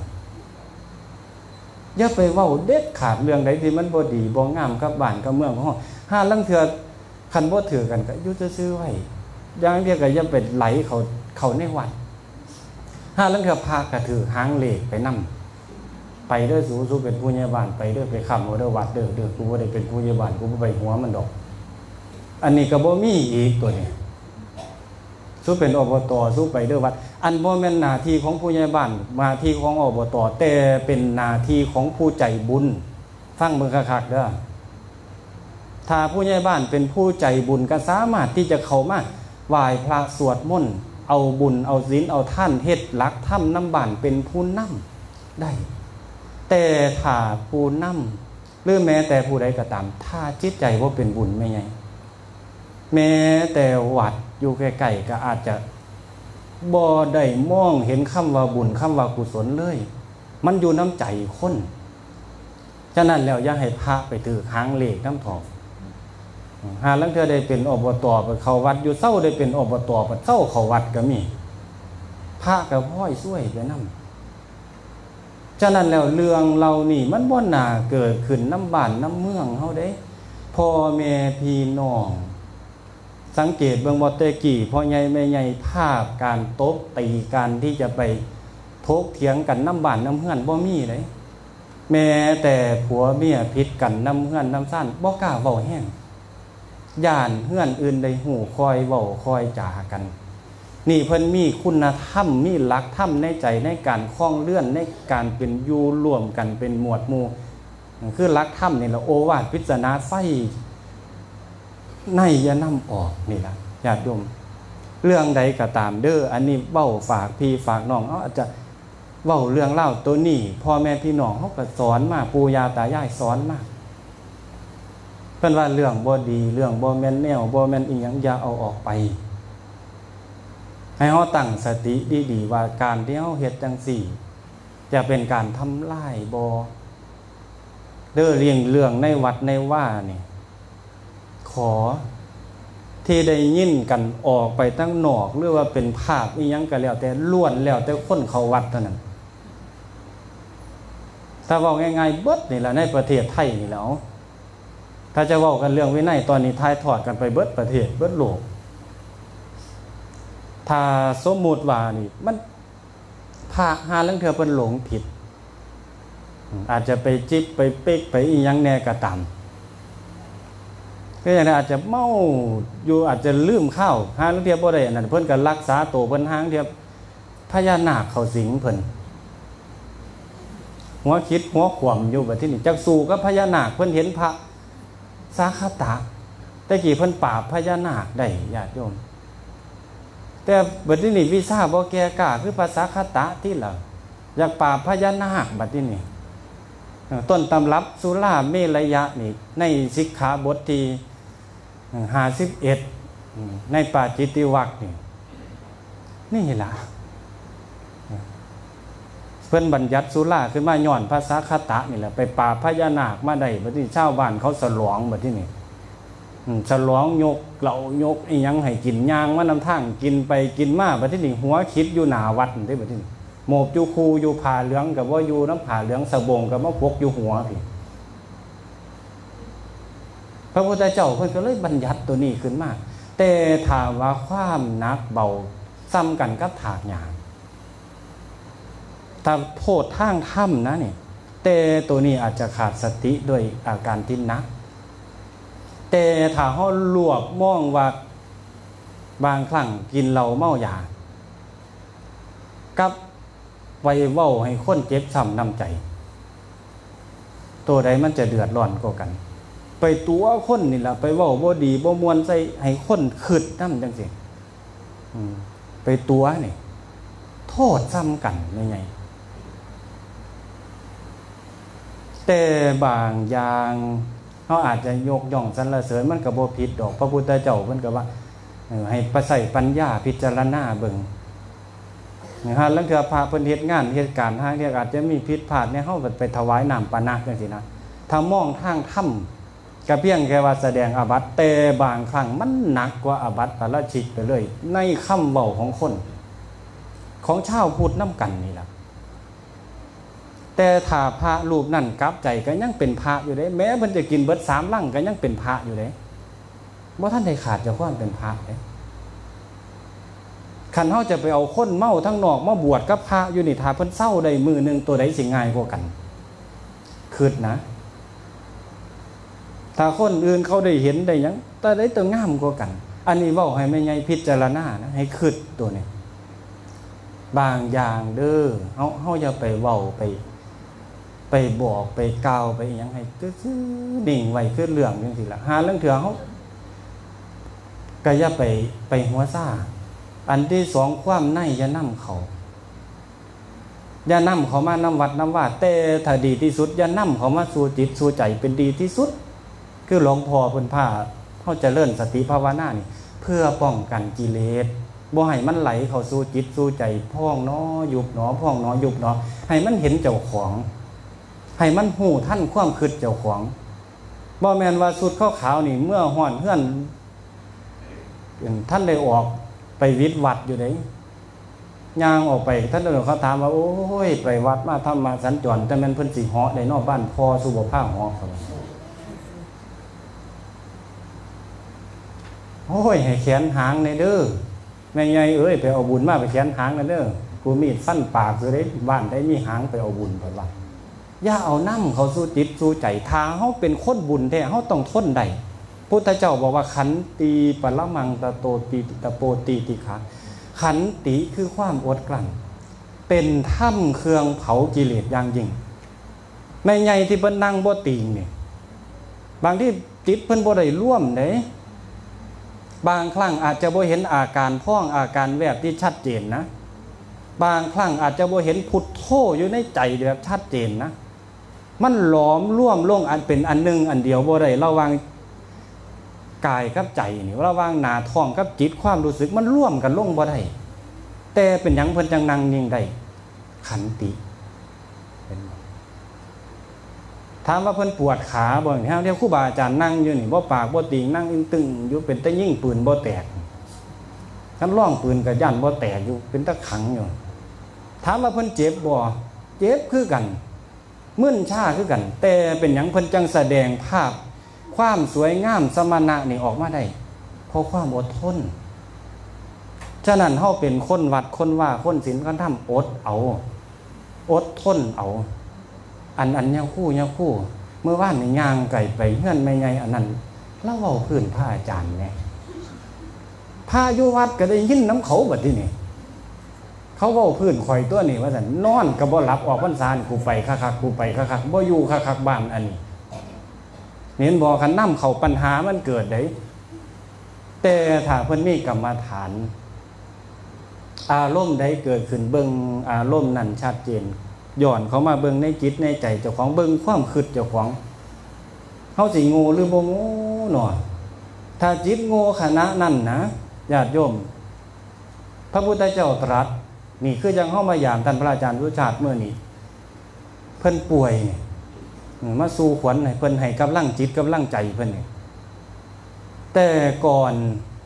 อย่าไปเว้าเด็ดขาดเรื่องใดที่มันบ่ดีบ่งามกับบ้านกับเมืองของเฮาห้าลังเทื่อคันบ่ถือกันก็อยู่ซื่อๆไว้อย่างเดียวก็อย่าไปไหลเขาเข้าในวัดห้าลังเทื่อพาก็ถือหางเลขไปนำไปเด้อสูสูเป็นผู้ใหญ่บ้านไปเด้อไปค้ำเอาเด้อวัดเด้อเด้อกูบ่ได้เป็นผู้ใหญ่บ้านกูบ่ไปหัวมันดอกอันนี้ก็บ่มีอีกตัวนี้สู้เป็นอบต.สู้ไปเด้อวัดอันบ่แม่นหน้าที่ของผู้ใหญ่บ้านหน้าที่ของอบต.แต่เป็นหน้าที่ของผู้ใจบุญฟังเบิ่งคักๆเด้อถ้าผู้ใหญ่บ้านเป็นผู้ใจบุญก็สามารถที่จะเข้ามาไหว้พระสวดมนต์เอาบุญเอาศีลเอาท่านเฮ็ดหลักธรรมนำบ้านเป็นผู้นำได้แต่ถ้าผู้นำหรือแม้แต่ผู้ใดก็ตามถ้าจิตใจบ่เป็นบุญไม่ไงแม้แต่วัดอยู่ใกล้ๆก็อาจจะบ่ได้มองเห็นคำว่าบุญคำว่ากุศลเลยมันอยู่น้ำใจคนฉะนั้นแล้วอย่าให้พระไปถือหางเลขน้ำทองหาลังเธอได้เป็นอบต.ไปเข้าวัดอยู่เศร้าได้เป็นอบต.ไปเศร้าเข้าวัดก็มีพระก็พ้อยช่วยไปนำฉะนั้นแล้วเรื่องเรานี่มันบ่น่าเกิดขึ้นน้ำบ้านน้ำเมืองเฮาเด้พ่อแม่พี่น้องสังเกตเบิ่งบ่แต่กี้พ่อใหญ่แม่ใหญ่ภาพการตบตีการที่จะไปทกเถียงกันน้ำบ้านน้ำเฮือนบ่มีเลยแม้แต่ผัวเมียผิดกันน้ำเฮือนน้ำซ่านบ่กล้าเว้าแห้งย่านเฮือนอื่นได้หูคอยเว้าคอยจากันนี่เพิ่นมีคุณธรรมมีหลักธรรมในใจในการคล้องเลื่อนในการเป็นอยู่ร่วมกันเป็นหมวดหมู่คือหลักธรรมนี่ล่ะโอวาทพิจารณาไส้ในอย่านำออกนี่ล่ะญาติโยมเรื่องใดก็ตามเด้ออันนี้เว้าฝากพี่ฝากน้องเฮาอาจจะเว้าเรื่องเล่าตัวนี้พ่อแม่พี่น้องเฮาก็สอนมาปู่ย่าตายายสอนมาเพิ่นว่าเรื่องบ่ดีเรื่องบ่แม่นแนวบ่แม่นอีหยังอย่าเอาออกไปให้เฮาตั้งสติดีๆว่าการที่เฮาเฮ็ดจังซี่จะเป็นการทำลายบ่เด้อเรียงเรื่องในวัดในว่านี่ขอที่ได้ยินกันออกไปตั้งนอกหรือว่าเป็นภาพอีหยังก็แล้วแต่ล้วนแล้วแต่คนเขาวัดเท่านั้นถ้าเว้าง่ายๆเบิดนี่ล่ะในประเทศไทยนี่แล้วถ้าจะเว้ากันเรื่องวินัยตอนนี้ทายทอดกันไปเบิดประเทศเบิดโลกถ้าสมมุติว่านี่มันพระหาลังเทื่อเพิ่นหลงผิดอาจจะไปจิบไปเป๊กไปอีหยังแน่ก็ตามก็อย่างนั้นอาจจะเมาอยู่อาจจะลืมข้าวหาลังเทื่อบ่ได้อันนั้นเพิ่นก็รักษาตัวเพิ่นหางเทื่อพญานาคเข้าสิงเพิ่นหัวคิดหัวขวมอยู่บัดที่นี่จักสู้กับพญานาคเพิ่นเห็นพระสาคตะแต่กี้เพิ่นปราบพญานาคได้ญาติโยมแต่บัดนี้วิชาบ่แก่กล้าคือภาษาคตะที่ล่ะอยากปราบพญานาคบัดนี้ต้นตำรับสุราเมรยะนี่ในสิกขาบทที่ห้าสิบเอ็ดในปาจิตติวรรคนี่นี่ล่ะเพิ่นบัญญัติสุราขึ้นมาย้อนภาษาคตะนี่แหละไปปราบพญานาคมาได้บัดนี้ชาวบ้านเขาฉลองบัดนี้ฉลองยกเหล่ายกอีหยังให้กินย่างมานำทางกินไปกินมาบัดนี้หัวคิดอยู่หน้าวัดนี่บัดนี้โมบอยู่คูอยู่ผ้าเหลืองกับว่าอยู่น้ำผ้าเหลืองสบงกับว่าพกอยู่หัวพี่พระพุทธเจ้าเพิ่นก็เลยบัญญัติตัวนี้ขึ้นมาแต่ถามว่าความหนักเบาซ้ำกันกับถากหยางถ้าโทษทางถ้ำนะนี่แต่ตัวนี้อาจจะขาดสติด้วยอาการที่หนักแต่ถ้าเขาลวกมองว่าบางครั้งกินเหล้าเมายากับไว้เว้าให้คนเจ็บช้ำน้ำใจตัวใดมันจะเดือดร้อนกว่ากันไปตัวคนนี่ล่ะไปเว้าบ่ดีบ่ม่วนใส่ให้คนขึ้นนำจังซี่อืมไปตัวนี่โทษซ้ำกันได้ไงแต่บางอย่างเขาอาจจะยกย่องสรรเสริญมันก็บ่ผิดดอกพระพุทธเจ้าเพิ่นก็ว่าเออให้ประใส่ปัญญาพิจารณาเบิ่งนะฮะลังเทื่อพระเพิ่นเฮ็ดงานเฮ็ดการทางที่อาจจะมีผิดพลาดเนี่ยเฮาไปถวายน้ำปานะจังซี่นะถ้ามองทางธรรมก็เพียงแค่ว่าแสดงอาบัติแต่บางครั้งมันหนักกว่าอาบัติปาราชิกไปเลยในคำเว้าของคนของชาวพุทธนำกันนี่ล่ะแต่ถ้าพระรูปนั้นกลับใจก็ยังเป็นพระอยู่เด้แม้เพิ่นจะกินเบิดสามลังก็ยังเป็นพระอยู่เด้บ่ทันได้ขาดจากความเป็นพระเด้คันเฮาจะไปเอาคนเมาทั้งนอกมาบวชกับพระอยู่นี่ถ้าเพิ่นเศร้าได้มือนึงตัวใดสิง่ายกว่ากันคิดนะถ้าคนอื่นเขาได้เห็นได้หยังแต่ได้ตัวงามกว่ากันอันนี้เว้าให้แม่ใหญ่พิจารณานะให้คิดตัวนี้บางอย่างเด้อเฮาเฮาอย่าไปเว้าไปไปบอกไปกล่าวไปหยังให้ซื่อๆนิ่งไว้คือเรื่องจังซี่ล่ะหาเรื่องเถื่อเฮาก็อย่าไปไปหัวซ่าอันที่สองความในอย่านำเขาอย่านำเขามานำวัดนำว่าแต่ถ้าดีที่สุดอย่านำเขามาสู่จิตสู่ใจเป็นดีที่สุดคือหลวงพ่อเพิ่นพาเฮาเจริญสติภาวนานี่เพื่อป้องกันกิเลสบ่ให้มันไหลเข้าสู่จิตสู่ใจพองเนาะยุบเนาะพองเนาะยุบเนาะให้มันเห็นเจ้าของให้มันหูท่านความคิดเจ้าของบ่แม่นว่าสุดขาวๆนี่เมื่อฮ้อนเฮือนท่านได้ออกไปวิทย์วัดอยู่เด้ย่างออกไปท่านเดินเขาถามว่าโอ้ยไปวัดมาทำมาสัญจรแต่แม่นเพิ่นสิเหาะได้นอกบ้านพอสุบภาพเหาะครับโอ้ยให้แขนหางในเด้อแม่ใหญ่เอ้ยไปเอาบุญมาไปแขนหางนั่นเด้อกูมีดฟันปากอยู่เด้บ้านได้มีหางไปเอาบุญไปว่าอย่าเอานำเขาสู่จิตสู่ใจทางเฮาเป็นคนบุญแท้เฮาต้องทนได้พุทธเจ้าบอกว่าขันติปรมังตะโตติตะโปติติขาขันติคือความอดกลั้นเป็นถ้ำเครื่องเผากิเลสอย่างยิ่งแม่ใหญ่ที่เพิ่นนั่งบ่ติงนี่บางที่จิตเพิ่นบ่ได้ร่วมเด้บางครั้งอาจจะบ่เห็นอาการพ้องอาการแวบที่ชัดเจนนะบางครั้งอาจจะบ่เห็นพุทโธอยู่ในใจแบบชัดเจนนะมันหลอมร่วมลงอันเป็นอันนึงอันเดียวบ่ได้ระวังกายกับใจนี่ระวังหน้าท้องกับจิตความรู้สึกมันร่วมกันลงบ่ได้แต่เป็นหยังเพิ่นจังนั่งนิ่งได้ขันติเป็นถามว่าเพิ่นปวดขาบ่เฮาเรียกครูบาอาจารย์นั่งอยู่นี่บ่ปากบ่ติงนั่งอึ้งตึงอยู่เป็นตะยิงปืนบ่แตกคันร้องปืนก็ย่านบ่แตกอยู่เป็นตะขังอยู่ถามว่าเพิ่นเจ็บบ่เจ็บคือกันมึนชาคือกันแต่เป็นหยังเพิ่นจังแสดงภาพความสวยงามสมณะนี่ออกมาได้เพราะความอดทนฉะนั้นเฮาเป็นคนวัดคนว่าคนศีลคนธรรมอดเอาอดทนเอาอันอันยังคู่ยังคู่เมื่อวานนี่ย่างไก่ไปเฮือนแม่ใหญ่อันนั้นเล่าเว้าพื้นพระอาจารย์แน่พระอยู่วัดก็ได้ยินน้ำเขาบัดนี้นี่เขาเว้าพื้นข่อยตัวนี้ว่าซั่นนอนก็บ่หลับออกพรรษานี่กูไปคักๆกูไปคักๆบ่อยู่คักๆบ้านอันนี้เห็นบ่คันนำเข้าปัญหามันเกิดได้แต่ถ้าเพิ่นมีกรรมฐานอารมณ์ใดเกิดขึ้นเบิ่งอารมณ์นั้นชัดเจนย้อนเข้ามาเบิ่งในจิตในใจเจ้าของเบิ่งความคิดเจ้าของเฮาสิโง่หรือบ่โง่หนอถ้าจิตโง่ขณะนั้นนะญาติโยมพระพุทธเจ้าตรัสนี่คือจังเฮามายามท่านพระอาจารย์สุชาติเมื่อนี้เพิ่นป่วยนี่มาสู่ขวัญให้เพิ่นให้กำลังจิตกำลังใจเพิ่นนี่แต่ก่อน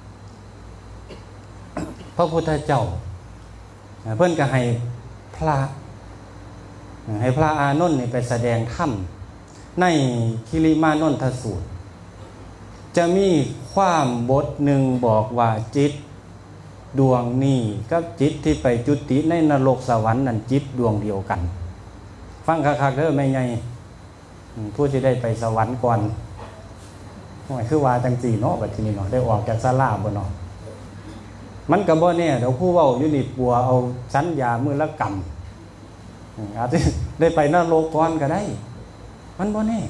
พระพุทธเจ้าเพิ่นก็ให้พระให้พระอานนท์นี่ไปแสดงธรรมในคิริมานนทสูตรจะมีความบทหนึ่งบอกว่าจิตดวงนี้กับจิตที่ไปจุติในนรกสวรรค์นั่นจิตดวงเดียวกันฟังคักๆเด้อแม่ใหญ่ผู้ที่ได้ไปสวรรค์ก่อนคือว่าจังสี่เนาะบัดทีนี้เนาะได้ออกจากศาลาบ่เนาะมันก็บ่แน่เดี๋ยวผู้เว้าอยู่นี่ปัวเอาสัญญามือละกรรมอาจจะได้ไปนรกก่อนก็ได้มันบ่แน่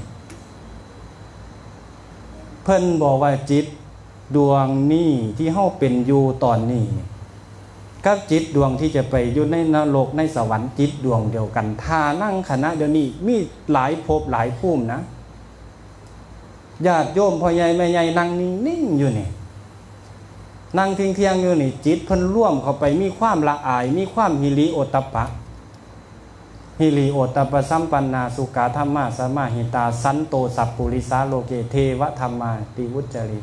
เพิ่นบอกว่าจิตดวงนี้ที่เฮาเป็นอยู่ตอนนี้กับจิตดวงที่จะไปอยู่ในนรกในสวรรค์จิตดวงเดียวกันถ้านั่งคณะเดี๋ยวนี้มีหลายภพหลายภูมินะญาติโยมพ่อใหญ่แม่ใหญ่นั่งนิ่งๆอยู่นี่นั่งเที่ยงๆอยู่นี่จิตเพิ่นร่วมเข้าไปมีความละอายมีความหิริโอตตัปปะหิริโอตตัปปสัมปันนาสุขาธัมมาสมาหิตาสันโตสัพปุริสาโลเกเทวธัมมาติวุจจริ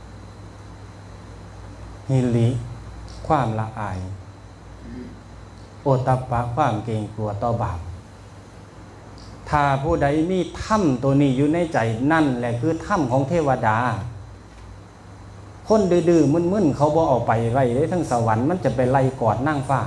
หิริความละอายโอตตัปปะความเกรงกลัวต่อบาปถ้าผู้ใดมีถ้ำตัวนี้อยู่ในใจนั่นแหละคือถ้ำของเทวดาคนดื้อๆมึนๆเขาบ่เอาไปไว้ได้ทั้งสวรรค์มันจะไปไล่กอดนางฟ้า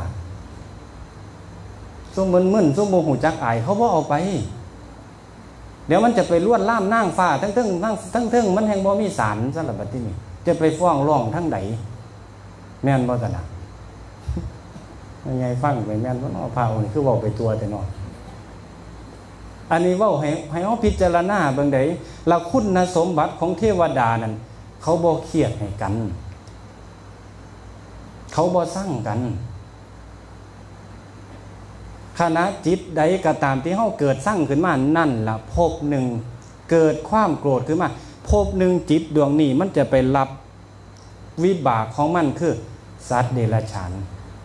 ซุ่มมึนๆซุ่มโมโหจักอายเขาบ่เอาไปเดี๋ยวมันจะไปล้วนล่ามนางฟ้าทั้งๆทั้งทั้งๆมันแห่งบ่มีศาลสำหรับบัดนี้จะไปฟ้องร้องทั้งใดแม่นบ่ซั่นน่ะยังไงฟังไปแม่นบ่เนาะพาองค์คือเว้าไปตัวแต่เนาะอันนี้เว้าให้ให้เฮาพิจารณาเบิ่งได้ละคุณสมบัติของเทวดานั้นเขาบ่เครียดให้กันเขาบ่สั่งกันขณะจิตใดก็ตามที่เฮาเกิดสั่งขึ้นมานั่นล่ะภพหนึ่งเกิดความโกรธขึ้นมาภพหนึ่งจิตดวงนี้มันจะไปรับวิบากของมันคือสัตว์เดรัจฉาน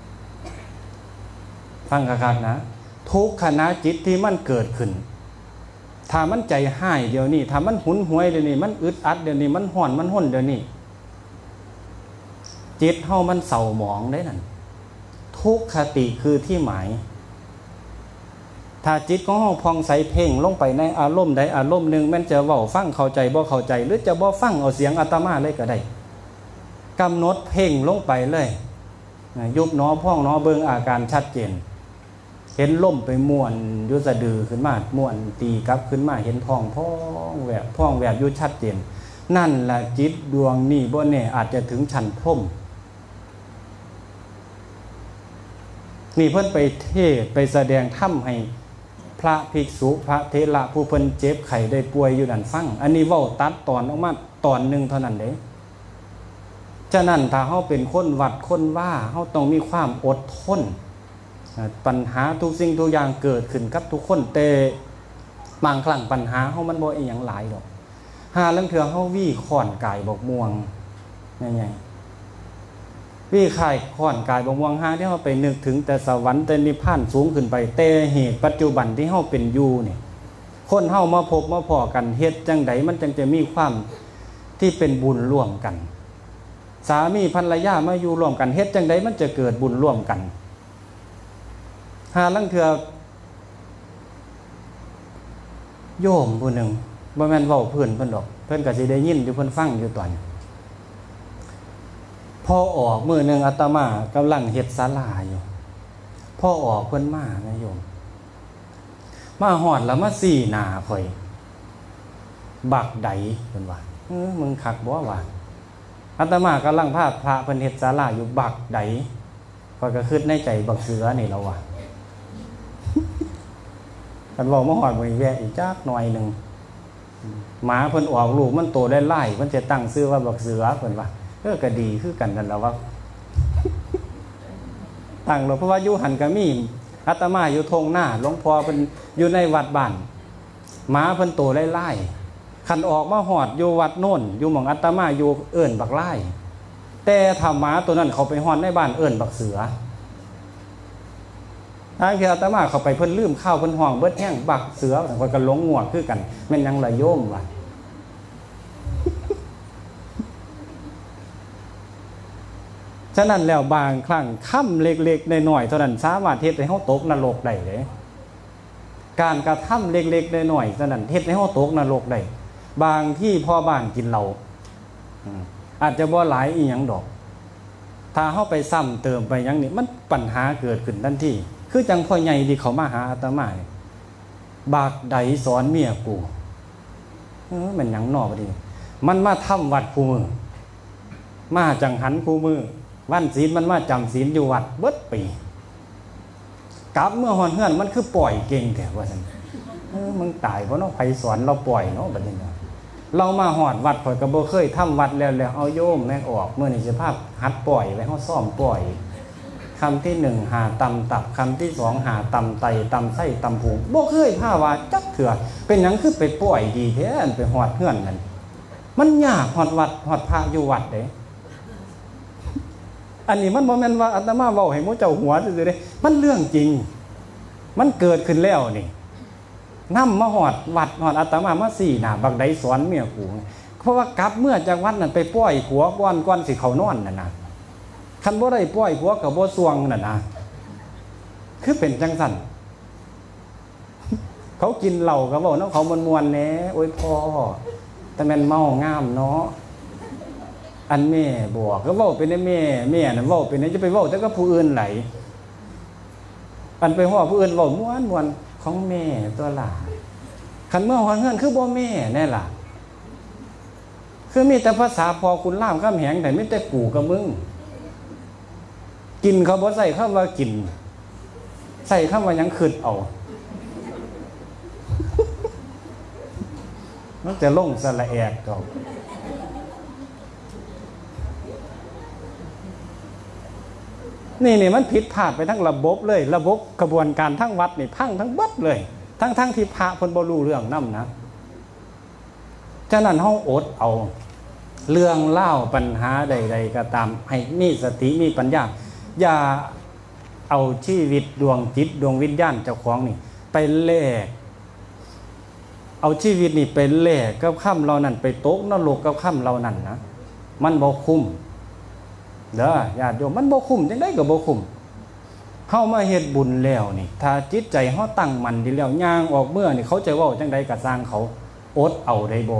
ฟังคักๆนะทุกขณะจิตที่มันเกิดขึ้นถ้ามันใจห้ายเดี๋ยวนี้ถ้ามันหุนหวยเดี๋ยวนี้มันอึดอัดเดี๋ยวนี้มันห่อนมันห้นเดี๋ยวนี้จิตเฮามันเศร้าหมองได้นั่นทุกขติคือที่หมายถ้าจิตของเฮาพองใสเพ่งลงไปในอารมณ์ใดอารมณ์หนึ่งมันจะเว้าฟังเข้าใจบ่เข้าใจหรือจะบ่ฟังเอาเสียงอาตมาเลยก็ได้กำหนดเพ่งลงไปเลยยุบหนอพ่องหนอเบิ่งอาการชัดเจนเห็นล่มไปม่วนยุสะดือขึ้นมาม่วนตีกลับขึ้นมาเห็นท้องพ่องแหวกพ่องแหวกยุชัดเจนนั่นแหละจิตดวงนี้บ่แน่อาจจะถึงชั้นพรหมนี่เพิ่นไปเทศไปแสดงธรรมให้พระภิกษุพระเถระผู้เพิ่นเจ็บไข้ได้ป่วยอยู่นั่นฟังอันนี้เว้าตัดตอนออกมาตอนนึงเท่านั้นเด้ฉะนั้นถ้าเฮาเป็นคนวัดคนว่าเฮาต้องมีความอดทนปัญหาทุกสิ่งทุกอย่างเกิดขึ้นกับทุกคนแต่บางครั้งปัญหาเฮามันบ่อีหยังหลายดอกหาลางเทื่อเฮาวี่ค้อนกายบอกม่วงใหญ่ๆวี่คายค้อนกายบอกม่วงหาที่เฮาไปนึกถึงแต่สวรรค์แต่นิพพานสูงขึ้นไปแต่เหตุปัจจุบันที่เฮาเป็นอยู่นี่คนเฮามาพบมาพอกันเฮ็ดจังไดมันจังจะมีความที่เป็นบุญร่วมกันสามีภรรยามาอยู่ร่วมกันเฮ็ดจังไดมันจะเกิดบุญร่วมกันหาลังเทื่อโยมผู้หนึ่งบ่แม่นเว้าเพิ่นเพิ่นดอกเพิ่นก็สิได้ยินอยู่เพิ่นฟังอยู่ตอนพอออกมื้อนึงอาตมากำลังเฮ็ดศาลาอยู่พอออกเพิ่นมาแม่โยมมาฮอดแล้วมาสี่หน้าข่อยบักใดเพิ่นว่าเออมึงคักบ่ว่าอาตมากำลังพาพระเพิ่นเฮ็ดศาลาอยู่บักใดข่อยก็คิดในใจบักเสือนี่แล้วว่าคันเว้ามาฮอดมื้อแวะอีกจักหน่อยนึงหมาเพิ่นออกลูกมันโตได้หลายเพิ่นจะตั้งชื่อว่าบักเสือเพิ่นว่าเออก็ดีคือกันนั่นล่ะว่าตั้งแล้วเพราะว่าอยู่หันก็มีอาตมาอยู่ทงหน้าหลวงพ่อเพิ่นอยู่ในวัดบ้านหมาเพิ่นโตได้หลายคันออกมาฮอดอยู่วัดโน่นอยู่หม่องอาตมาอยู่เอิ้นบักหลายแต่ถ้าหมาตัวนั้นเขาไปฮอดในบ้านเอิ้นบักเสือทางที่อาตมาเข้าไปเพิ่นลืมข้าวเพิ่นห้องเบิดแห้งบักเสือเพิ่นก็หลงงวกคือกันแม่นยังละโยมว่ะฉะนั้นแล้วบางครั้งค่ำเล็กๆน้อยๆเท่านั้นสามารถเฮ็ดให้เฮาตกนรกได้เด้การกระทำเล็กๆน้อยๆเท่านั้นเฮ็ดให้เฮาตกนรกได้บางที่พ่อบ้านกินเหล้าอาจจะบ่หลายอีหยังดอกถ้าเฮาไปซ้ำเติมไปหยังนี่มันปัญหาเกิดขึ้นทันทีคือจังพ่อใหญ่ที่เขามาหาอาตมาบากใดสอนเมียกูเออมันหยังนอกบ่ดีมันมาทำวัดคู่มือมาจังหันคู่มือวันศีลมันมาจำศีลอยู่วัดเบิดปีกลับเมื่อหอนเฮือนมันคือปล่อยเก่งแท้ว่าซั่นเออมึงตายเพราะเนาะไผสอนเราปล่อยเนาะบัดนี้เนาะเรามาหอดวัดข่อยก็บ่เคยทำวัดแล้วแล้วเอาโยมแม่งออกมื้อนี้สิพาหัดปล่อยไว้เฮาซ่อมปล่อยคำที่หนึ่งหาตำตับคำที่สองหาตำไตตำไส้ตำผูบ่เคยพาว่าจักเถื่อเป็นหยังคือไปปล่อยดีแท้ไปหอดเฮือนนั่นมันยากหอดวัดหอดพระอยู่วัดเด้อันนี้มันบ่แม่นว่าอาตมาเว้าให้หมู่เจ้าหัวซื่อๆเด้มันเรื่องจริงมันเกิดขึ้นแล้วนี่นำมาหอดวัดหอดอาตมามาสี่หน้าบักใดสอนเมียกูเพราะว่ากลับเมื่อจากวัดนั้นไปปล่อยผัวก่อนก่อนสิเขานอนนั่นน่ะคันบ่ได้ปล่อยผัวก็บ่สวงนั่นน่ะคือเป็นจังซั่นเขากินเหล้าก็เว้านำเขาม่วนๆแหน่โอ้ยพ่อแต่แม่นเมางามเนาะอันแม่บอกก็เว้าเป็นแม่แม่น่ะเว้าเป็นจะไปเว้าแต่กับผู้อื่นไหลอันไปฮ้อผู้อื่นเว้าม่วนๆของแม่ตัวล่ะคันเมื่อฮอดเฮือนคือบ่แม่แน่ล่ะคือมีแต่ภาษาพอคุณล่ามข้ามแหงแต่มีแต่กูกับมึงกินเขาบ่ใส่คำว่ากินใส่คำว่าหยังคิดเอามันจะลงสระแอกก็นี่นี่มันผิดพลาดไปทั้งระบบเลยระบบกระบวนการทั้งวัดนี่พังทั้งบัดเลยทั้งทั้งที่พระเพิ่นบ่รู้เรื่องนำนะฉะนั้นเฮาอดเอาเรื่องเล่าปัญหาใดๆก็ตามให้มีสติมีปัญญาอย่าเอาชีวิตดวงจิตดวงวิญญาณเจ้าของนี่ไปแลกเอาชีวิตนี่ไปแลกกับค่ำเรานั่นไปตกนรกกับค่ำเรานั่นนะมันบ่คุ้มเด้อญาติโยมมันบ่คุ้มจังได๋ก็บ่คุ้มเฮามาเฮ็ดบุญแล้วนี่ถ้าจิตใจเฮาตั้งมั่นดีแล้วย่างออกเมื่อนี่เขาจะเว้าจังได๋ก็สร้างเขาอดเอาได้บ่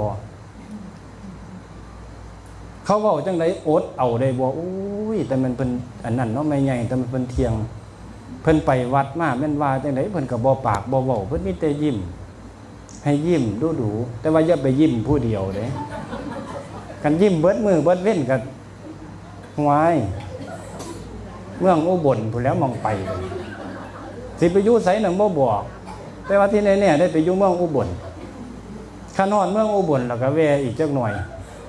เขาเว้าจังได๋อดเอาได้บ่อุ้ยแต่มันเพิ่นอันนั้นเนาะไม่ใหญ่แต่มันเพิ่นเที่ยงเพิ่นไปวัดมาแม่นว่าจังได๋เพิ่นก็บ่ปากบ่เว้าเพิ่นมีแต่ยิ้มให้ยิ้มดูๆแต่ว่าอย่าไปยิ้มผู้เดียวเด้กันยิ้มเบิดมือเบิดเว้นก็หวายเมืองอุบลพู้นแล้วมองไปสิไปอยู่ไสนั่นบ่บอกแต่ว่าที่แน่ๆได้ไปอยู่เมืองอุบลคันฮอดเมืองอุบลแล้วก็แวะอีกจักหน่อย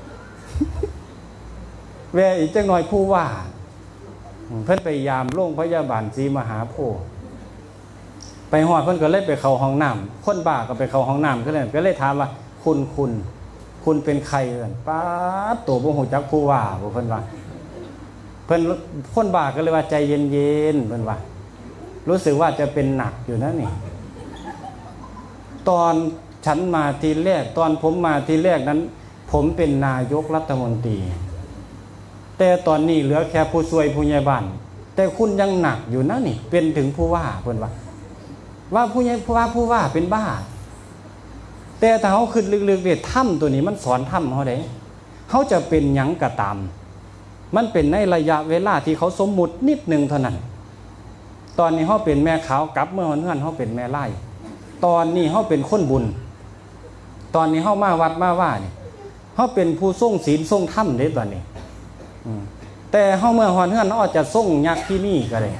แวะอีกจักหน่อยผู้ว่าเพิ่นไปยามโรงพยาบาลศรีมหาโพธิ์ไปฮอดเพิ่นก็เลยไปเข้าห้องน้ำคนบ้าก็ไปเข้าห้องน้ำก็เลยก็เลยถามว่าคุณคุณคุณเป็นใครเอิ้นป๊าดโตบ่ฮู้จักผู้ว่าบ่เพิ่นว่าเพิ่นคนบ้าก็เลยว่าใจเย็นๆเพิ่นว่ารู้สึกว่าจะเป็นหนักอยู่นะนี่ตอนฉันมาทีแรกตอนผมมาทีแรกนั้น ผมเป็นนายกรัฐมนตรีแต่ตอนนี้เหลือแค่ผู้ช่วยผู้ใหญ่บ้านแต่คุณยังหนักอยู่นะนี่เป็นถึงผู้ว่าเพิ่นว่าว่าผู้ใหญ่ผู้ว่าผู้ว่าเป็นบ้าแต่ถ้าเขาขึ้นลึกๆเนี่ยถ้ำตัวนี้มันสอนถ้ำเขาได้เขาจะเป็นหยังก็ตามมันเป็นในระยะเวลาที่เขาสมมุตินิดนึงเท่านั้นตอนนี้เขาเป็นแม่ขาวกลับเมื่อวันนั้นเขาเป็นแม่ไร่ตอนนี้เขาเป็นคนบุญตอนนี้เขามาวัดมาว่านี่เขาเป็นผู้ทรงศีลทรงธรรมเด้ตอนนี้แต่เขาเมื่อวันนั้นเขาอาจจะทรงยักษ์ที่นี่ก็ได้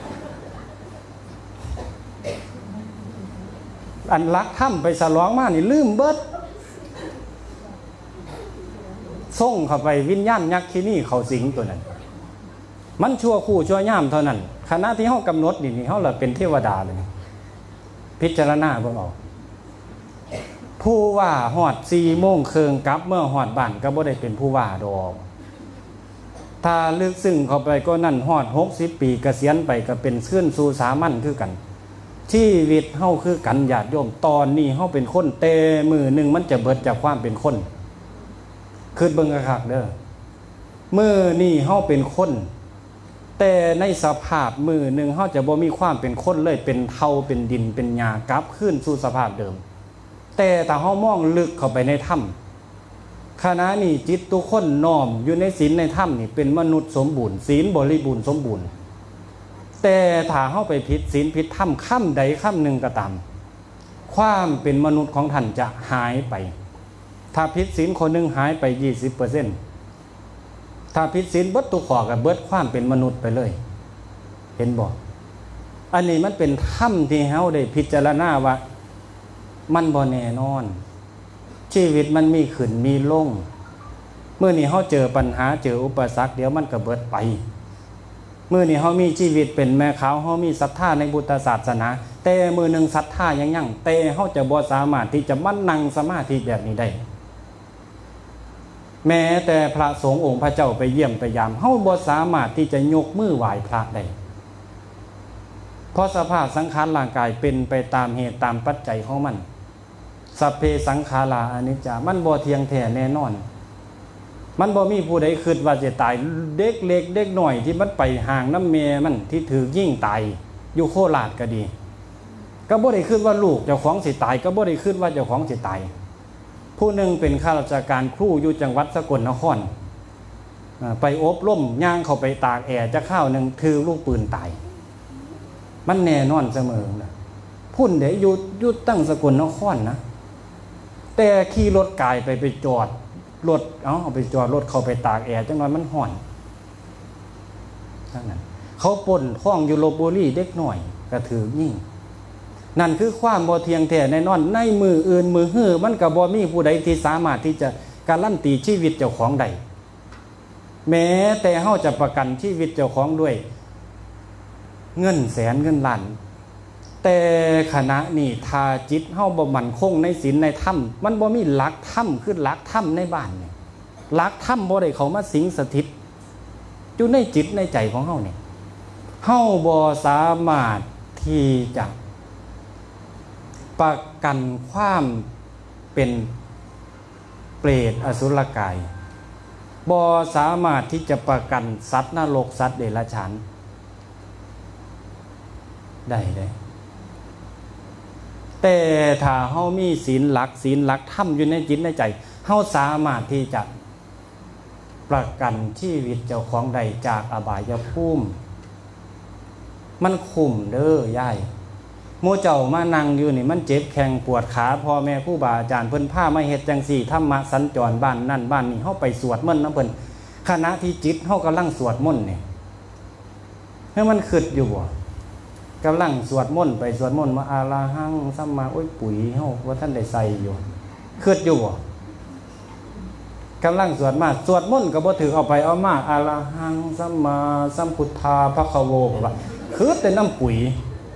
อันรักถ้ำไปสลองมานี่ลืมเบิดส่งเข้าไปวิญญาณยักษ์ที่นี่เขาสิงตัวนั้นมันชั่วคู่ชั่วย่ามเท่านั้นคณะที่เขากำหนดนี่นี่เขาเลยเป็นเทวดาเลยพิจารณาเพิ่งออกผู้ว่าหอดสี่โมงเคืองกลับเมื่อหอดบ้านก็บ่ได้เป็นผู้ว่าดอกถ้าลึกซึ้งเข้าไปก็นั่นหอดหกสิบปีเกษียณไปก็เป็นขึ้นสู่สามัญคือกันชีวิตเฮาคือกันญาติโยมตอนนี้เฮาเป็นคนเตมือหนึ่งมันจะเบิดจากความเป็นคนคือเบิ่งกระคักเด้อมือนี่เฮาเป็นคนแต่ในสภาพมือหนึ่งเฮาจะบ่มีความเป็นคนเลยเป็นเทาเป็นดินเป็นหญ้ากลับขึ้นสู่สภาพเดิมแต่ถ้าเฮามองลึกเข้าไปในถ้ำขณะนี้จิตทุกคนน้อมอยู่ในศีลในถ้ำนี่เป็นมนุษย์สมบูรณ์ศีลบริบูรณ์สมบูรณ์แต่ถ้าเฮาไปผิดศีลผิดธรรมค่ำใดค่ำหนึ่งก็ตามความเป็นมนุษย์ของท่านจะหายไปถ้าผิดศีลคนหนึ่งหายไป ยี่สิบเปอร์เซ็นต์ ถ้าผิดศีลเบิดตุขอกับเบิดความเป็นมนุษย์ไปเลยเห็นบ่อันนี้มันเป็นถ้ำที่เฮาได้พิจารณาว่ามันบ่แน่นอนชีวิตมันมีขึ้นมีลงเมื่อนี้เฮาเจอปัญหาเจออุปสรรคเดี๋ยวมันก็เบิดไปเมื่อนี้เฮามีชีวิตเป็นแม่ขาวเฮามีศรัทธาในพุทธศาสนาแต่มือหนึ่งศรัทธายังยั่งแต่เฮาจะบ่สามารถที่จะมั่นนั่งสมาธิแบบนี้ได้แม้แต่พระสงฆ์องค์พระเจ้าไปเยี่ยมไปยามเฮาบ่สามารถที่จะยกมือไหว้พระได้เพราะสภาพสังขารร่างกายเป็นไปตามเหตุตามปัจจัยของมันสัพเพสังขาราอนิจจามันบ่เที่ยงแท้แน่นอนมันบ่มีผู้ใดคิดว่าจะตายเด็กเล็กเด็กหน่อยที่มันไปห่างน้ำเมมันที่ถือยิ่งตายอยู่โคราชก็ดีก็บ่ได้คิดว่าลูกเจ้าของสิตายก็บ่ได้คิดว่าเจ้าของสิตายผู้หนึ่งเป็นข้าราชการครูอยู่จังหวัดสกลนครไปอบรมย่างเข้าไปตากแอร์จะข้าวหนึ่งคือลูกปืนตายมันแน่นอนเสมอนะพุ่นเดี๋ยวอยู่อยู่ตั้งสกลนครนะแต่ขี่รถกายไปไปจอดรถเอาเอาไปจอดรถเข้าไปตากแอร์จังน้อยมันห่อนทั้งนั้นเขาปนข้องอยู่ลพบุรีเด็กหน่อยกระถือยิ่งนั่นคือความบ่เที่ยงแท้แน่นอนในมืออื่นมือหื้อมันก็บ่มีผู้ใดที่สามารถที่จะการันตีชีวิตเจ้าของได้แม้แต่เฮาจะประกันชีวิตเจ้าของด้วยเงินแสนเงินล้านแต่ขณะนี้ถ้าจิตเฮาบ่มั่นคงในศีลในธรรมมันบ่มีหลักธรรมคือหลักธรรมในบ้านนี่หลักธรรมบ่ได้เข้ามาสิงสถิตอยู่ในจิตในใจของเฮานี่เฮาบ่สามารถที่จะประกันความเป็นเปรตอสุรกายบ่สามารถที่จะประกันสัตว์นรกสัตว์เดรัจฉานได้ได้แต่ถ้าเฮามีศีลหลักศีลหลักธรรมอยู่ในจิตในใจเฮาสามารถที่จะประกันชีวิตเจ้าของใดจากอบายภูมิมันคุ้มเด้อยายโมเจ้ามานั่งอยู่นี่มันเจ็บแข้งปวดขาพ่อแม่ครูบาอาจารย์เพิ่นพามาเฮ็ดจังซี่ธรรมะสัญจรบ้านนั่นบ้านนี้เฮาไปสวดมนต์นำเพิ่นขณะที่จิตเฮากำลังสวดมนต์นี่เฮ้ยมันคิดอยู่บ่กำลังสวดมนต์ไปสวดมนต์ว่าอาลาหังสัมมาโอ้ยปุ๋ยเฮาว่าท่านได้ใส่อยู่คิดอยู่บ่กำลังสวดมาสวดมนต์ก็บ่ถือเอาไปเอามาอาลาหังสัมมาสัมพุทธาภควโวว่าคือแต่น้ำปุ๋ย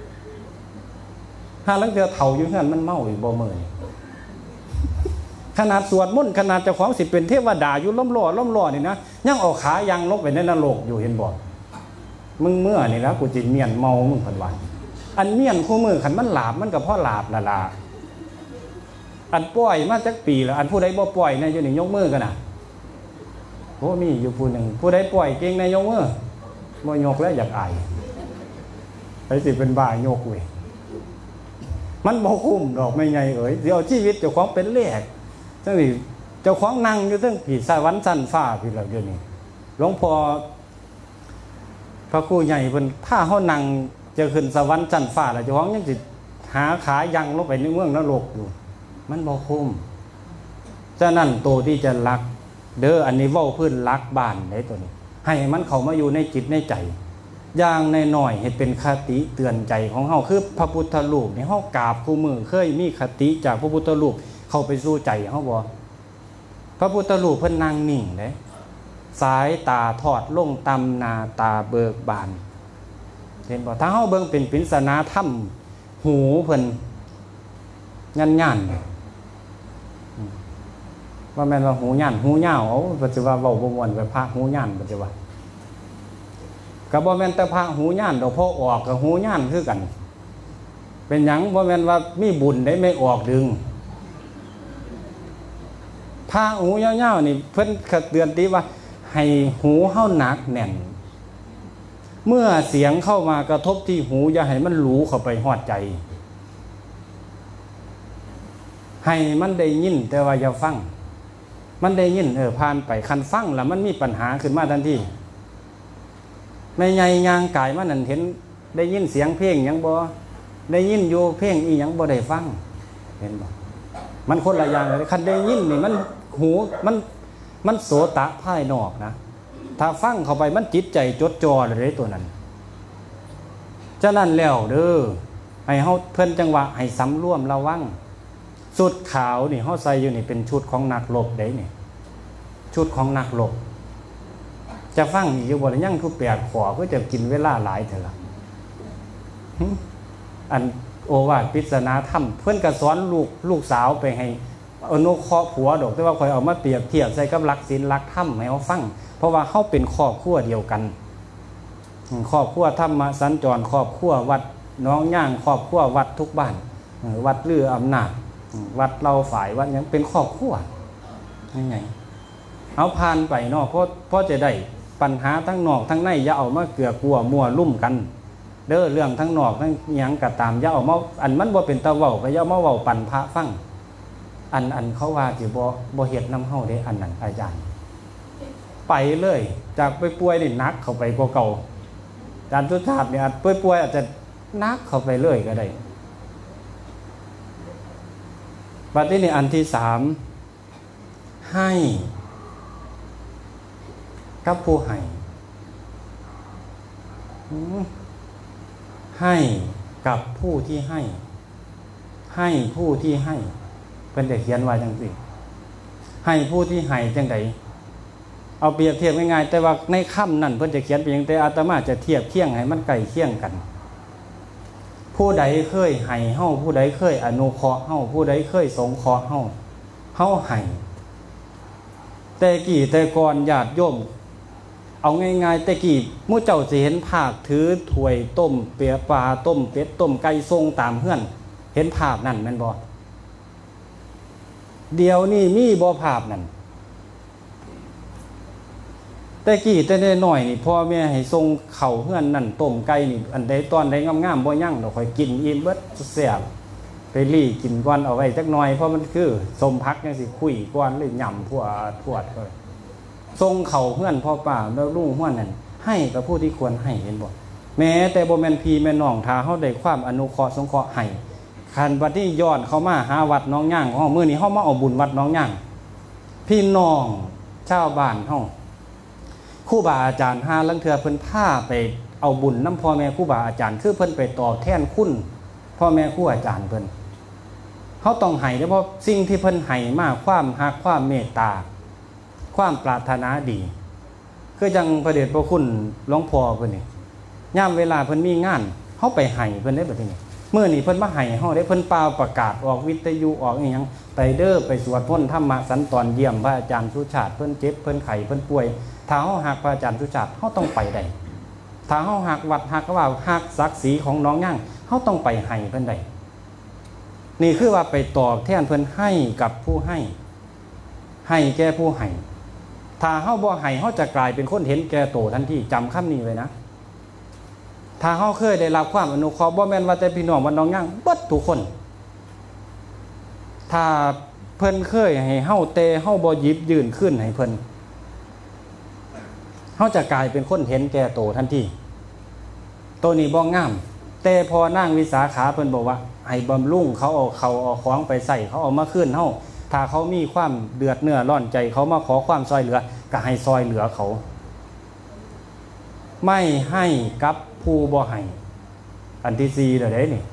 ถ้าลังเทื่อเฒ่าอยู่เฮือนมันเมาอีกบ่เมื่อยขนาดสวดมนต์ขนาดเจ้าของสิเป็นเทวดาอยู่ล้มล้อล้มล้อนี่นะยังเอาขายังลงไปในนรกอยู่เห็นบ่มึงเมื่อนี่แล้วกูจิเมียนเมามึงพันวันอันเมียนคู่มือขันมันหลาบมันกับพ่อหลาบละละอันปล่อยมาจักปีแล้วอันผู้ใดบ่ปล่อยเนี่ยอยู่นี่ยกมือกันน่ะโอ้มีอยู่ผู้หนึ่งผู้ใดปล่อยเก่งในยกมือบ่ยกแล้วอยากอายไปสิเป็นบ้ายกเว้ยมันบ่คุ้มดอกไม่ไงเอ๋ยเดี๋ยวชีวิตเจ้าของเป็นแรกจังสิเจ้าของนั่งอยู่ทั้งผีสวรรค์ชั้นฟ้าพี่แล้วเดี๋ยวนี้หลวงพ่อพระครูใหญ่เพิ่นพาเฮานั่งจะขึ้นสวรรค์ชั้นฟ้าแล้วเจ้าของยังสิหาขายังลงไปในเมืองนรกอยู่มันบ่คุ้มฉะนั้นตัวที่จะรักเด้ออันนี้เว้าพื้นรักบ้านได้ตัวนี้ให้มันเข้ามาอยู่ในจิตในใจอย่างน้อยๆให้เป็นคติเตือนใจของเฮาคือพระพุทธรูปนี่เฮากราบคู่มือเคยมีคติจากพระพุทธรูปเข้าไปสู่ใจเฮาบ่พระพุทธรูปเพิ่นนั่งนิ่งเด้สายตาทอดลงต่ำหน้าตาเบิกบานเห็นบ่ถ้าเฮาเบิ่งเป็นปริศนาธรรมหูเพิ่นยันๆว่าแม่นว่าหูยันหูยาวเอาปัจจุบันเว้าบ่ม่วนไปพระหูยันปัจจุบันก็บ่แม่นแต่พระหูยันดอกพอออกก็หูยันคือกันเป็นหยังบ่แม่นว่ามีบุญได้ไม่ออกดึงพระหูยาวๆนี่เพิ่นก็เตือนติว่าให้หูเฮาหนักแน่นเมื่อเสียงเข้ามากระทบที่หูอย่าให้มันหลูเข้าไปฮอดใจให้มันได้ยินแต่ว่าอย่าฟังมันได้ยินเออผ่านไปคันฟังแล้วมันมีปัญหาขึ้นมาทันทีไม่ใหญ่ยางกายมันนั่นเห็นได้ยินเสียงเพลงหยังบ่ได้ยินอยู่เพลงอีหยังบ่ได้ฟังเห็นบ่มันคนละอย่างเลยคันได้ยินนี่มันหูมันมันโสตะภายนอกนะถ้าฟังเข้าไปมันจิตใจจดจ่อเลยตัวนั้นฉะนั้นแล้วเด้อให้เฮาเพิ่นจังหวะให้สำรวมระวังชุดขาวนี่เฮาใส่อยู่นี่เป็นชุดของนักรบได้นี่ชุดของนักรบจะฟังอยู่บ่ได้ยังคือแปดขอเพื่อจะกินเวลาหลายเถอะล่ะอันโอวาทปริศนาธรรมเพิ่นก็สอนลูกลูกสาวไปให้อนุเคราะห์ผัวดอกแต่ว่าคอยเอามาเปรียบเทียบใส่กับหลักศีลหลักธรรมให้เฮาฟังเพราะว่าเฮาเป็นครอบครัวเดียวกันครอบครัวธรรมสัญจรครอบครัววัดน้องย่างครอบครัววัดทุกบ้านวัดลืออำนาจวัดเราฝ่ายวัดยังเป็นครอบครัวยังไงเอาผ่านไปเนาะเพราะเพราะจะได้ปัญหาทั้งนอกทั้งในอย่าเอามาเกลือกลัวมั่วลุ่มกันเด้อเรื่องทั้งนอกทั้งหยังก็ตามอย่าเอามาอันมันบ่เป็นตะเว้าก็อย่ามาเว้าปั่นพระฟังอันอันเขาว่าสิบ่บ่เฮ็ดนำเฮาเด้อันนั้นอาจารย์ไปเลยจากไปป่วยนี่หนักเข้าไปกว่าเก่าอาจารย์สุชาติเนี่ยป่วยๆอาจจะหนักเข้าไปเลยก็ได้บัดนี้นี่อันที่สามให้กับผู้ให้ให้กับผู้ที่ให้ให้ผู้ที่ให้เป็นเด็กเขียนไว้จังสิให้ผู้ที่ให้จังไดเอาเปรียบเทียบง่ายๆแต่ว่าในคำนั่นเพิ่นจะเขียนเป็นอย่างแต่อาตมาจะเทียบเคียงให้มันใกล้เคียงกันผู้ใดเคยให้เฮาผู้ใดเคยอนุเคราะห์เฮาผู้ใดเคยสงเคราะห์เฮาเฮาให้แต่กี่แต่ก่อนญาติโยมเอาง่ายๆแต่กี่มู่เจ้าสิเห็นภาพถือถ้วยต้มเปียปลาต้มเป็ดต้มไก่ทรงตามเฮือนเห็นภาพนั่นแม่นบ่เดี๋ยวนี้มีบ่ภาพนั่นแต่กี่แต่น้อยนี่พ่อแม่ให้ทรงเข่าเฮือนนั่นต้มไก่นี่อันใดตอนใดงามๆบ่ยั่งดอกค่อยกินอิ่มเบิดแซ่บไปรี่กินก่อนเอาไว้จักหน่อยเพราะมันคือสมพักจังสิคุยก่อนเลยย่ำพวดพวดเลยทรงเข่าเฮือนพ่อป้าแล้วลุงฮ้วนนั่นให้กับผู้ที่ควรให้เห็นบ่แม้แต่บ่แม่นพี่แม่น้องถ้าเฮาได้ความอนุเคราะห์สงเคราะห์ให้คันบัดนี้ย้อนเข้ามาหาวัดน้องย่างของเฮามื้อนี้เฮามาเอาบุญวัดน้องย่างพี่น้องชาวบ้านเฮาครูบาอาจารย์หาลังเทื่อเพิ่นพาไปเอาบุญนำพ่อแม่ครูบาอาจารย์คือเพิ่นไปตอบแทนคุณพ่อแม่ครูอาจารย์เพิ่นเฮาต้องให้เพราะสิ่งที่เพิ่นให้มาความรักความเมตตาความปรารถนาดีคือจังพระเดชพระคุณหลวงพ่อเพิ่นนี่ยามเวลาเพิ่นมีงานเฮาไปให้เพิ่นได้บัดนี้มื้อนี้เพิ่นมาให้เฮาได้เพิ่นเป่าประกาศออกวิทยุออกอีหยังไปเด้อไปสวดมนต์ธรรมะสันตอนเยี่ยมพระอาจารย์สุชาติเพิ่นเจ็บเพิ่นไข้เพิ่นป่วยถ้าเฮาฮักพระอาจารย์สุชาติเฮาต้องไปได้ถ้าเฮาฮักวัดฮักว่าฮักศักดิ์ศรีของน้องย่างเฮาต้องไปให้เพิ่นได้นี่คือว่าไปตอบแทนเพิ่นให้กับผู้ให้ให้แก่ผู้ให้ถ้าเฮาบ่ให้เฮาจะกลายเป็นคนเห็นแก่โตทันทีจำคำนี้ไว้นะถ้าเฮาเคยได้รับความอนุเคราะห์บ่แม่นว่าแต่พี่น้องบ้านน้องย่างเบิดทุกคนถ้าเพิ่นเคยให้เฮาเตเฮาบ่หยิบยื่นขึ้นให้เพิ่นเฮาจะกลายเป็นคนเห็นแก่โตทันทีตัวนี้บ่งามแต่พอนางวิสาขาเพิ่นบอกว่าให้บำรุงเขาเอาเขาเอาของไปใส่เขาเอามาคืนเฮาถ้าเขามีความเดือดเนื้อร้อนใจเขามาขอความซอยเหลือก็ให้ซอยเหลือเขาไม่ให้กับผู้บ่ให้อันที่สี่เด้อเด้นี่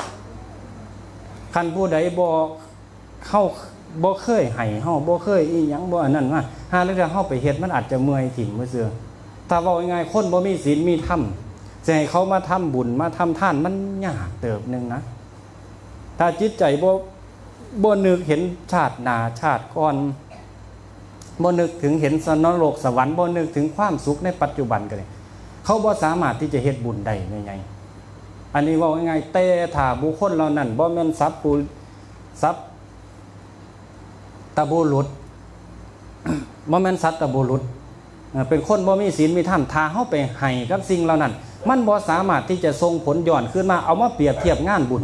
คันผู้ใดบ่เข้าบ่เคยให้เฮาบ่เคยอีหยังบ่อันนั้นว่าหาเรื่องเฮาไปเฮ็ดมันอาจจะเมื่อยถิ่มมื้อซื่อถ้าเว้าง่ายๆคนบ่มีศีลมีธรรมจะให้เขามาทำบุญมาทำทานมันยากเติบนึงนะถ้าจิตใจบ่บ่นึกเห็นชาติหน้าชาติก่อนบ่นึกถึงเห็นสนรกสวรรค์บ่นึกถึงความสุขในปัจจุบันกันเลยเขาบ่สามารถที่จะเฮ็ดบุญได้ง่ายๆอันนี้เว้าง่ายๆแต่ถ้าบุคคลเหล่านั้นบ่แม่นทรัพย์ปุทรัพย์ตะบุรุษบ่แม่นสัตว์ตะบุรุษเป็นคนบ่มีศีลมีธรรมถ้าเฮาไปให้กับสิ่งเหล่านั้นมันบ่สามารถที่จะส่งผลย้อนขึ้นมาเอามาเปรียบเทียบงานบุญ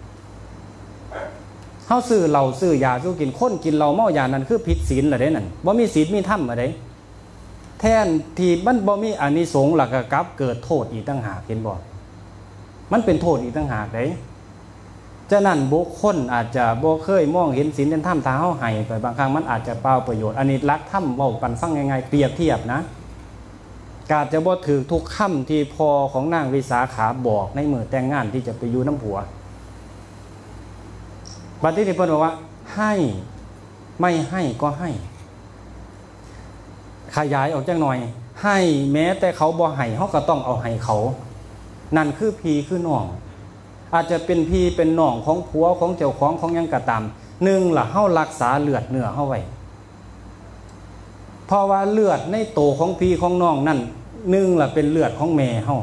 เฮาซื้อเหล้าซื้อยาสู้กินคนกินเหล้าเมายานั้นคือผิดศีลล่ะเด้นั่นบ่มีศีลมีธรรมอะเด้แทนที่มันบ่มีอานิสงส์แล้วก็กลับเกิดโทษอีกต่างหากเห็นบ่มันเป็นโทษอีกต่างหากเด้ฉะนั้นบุคคลอาจจะบ่เคยมองเห็นศีลเห็นธรรมถ้าเฮาให้ไปบางครั้งมันอาจจะเปล่าประโยชน์อันนี้หลักธรรมเว้ากันฟังง่ายๆเปรียบเทียบนะกาจะบ่ถือทุกคำที่พ่อของนางวิสาขาบอกในมื้อแต่งงานที่จะไปอยู่น้ำผัวบัดนี้เพิ่นบอกว่าให้ไม่ให้ก็ให้ขยายออกจังหน่อยให้แม้แต่เขาบ่ให้เฮาก็ต้องเอาให้เขานั่นคือพี่คือน้องอาจจะเป็นพี่เป็นน้องของผัวของเจ้าของของยังกระตามหนึ่งล่ะเฮารักษาเลือดเนื้อเฮาไว้เพราะว่าเลือดในโตของพี่ของน้องนั่นหนึ่งล่ะเป็นเลือดของแม่เฮา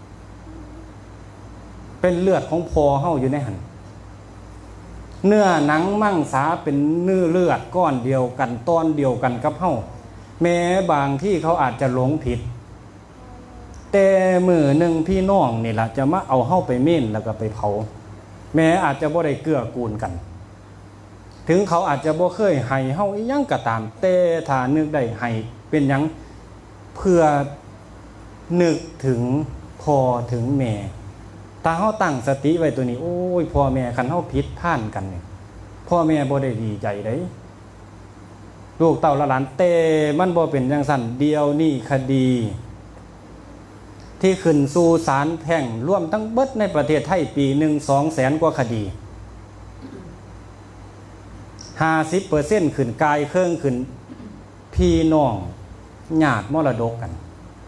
เป็นเลือดของพ่อเฮาอยู่ในหันเนื้อหนังมังสาเป็นเนื้อเลือดก้อนเดียวกันตอนเดียวกันกับเฮาแม้บางที่เขาอาจจะหลงผิดแต่มือหนึ่งพี่น้องนี่ล่ะจะมาเอาเฮาไปเม่นแล้วก็ไปเผาแม้อาจจะบ่ได้เกื้อกูลกันถึงเขาอาจจะบ่เคยให้เฮาอีหยังก็ตามแต่ถ้านึกได้ให้เป็นหยังเพื่อนึกถึงพ่อถึงแม่ถ้าเฮาตั้งสติไว้ตัวนี้โอ้ยพ่อแม่คันเฮาผิดพลาดกันนี่พ่อแม่บ่ได้ดีใจเด้ลูกเต้าหลานแต่มันบ่เป็นจังซั่นเดียวนี่คดีที่ขึ้นสู่ศาลแพ่งร่วมทั้งเบิดในประเทศไทยปีหนึ่งสองแสนกว่าคดีห้าสิบเปอร์เซ็นต์ขึ้นกายเครื่องขึ้นพี่น้องญาติมรดกกัน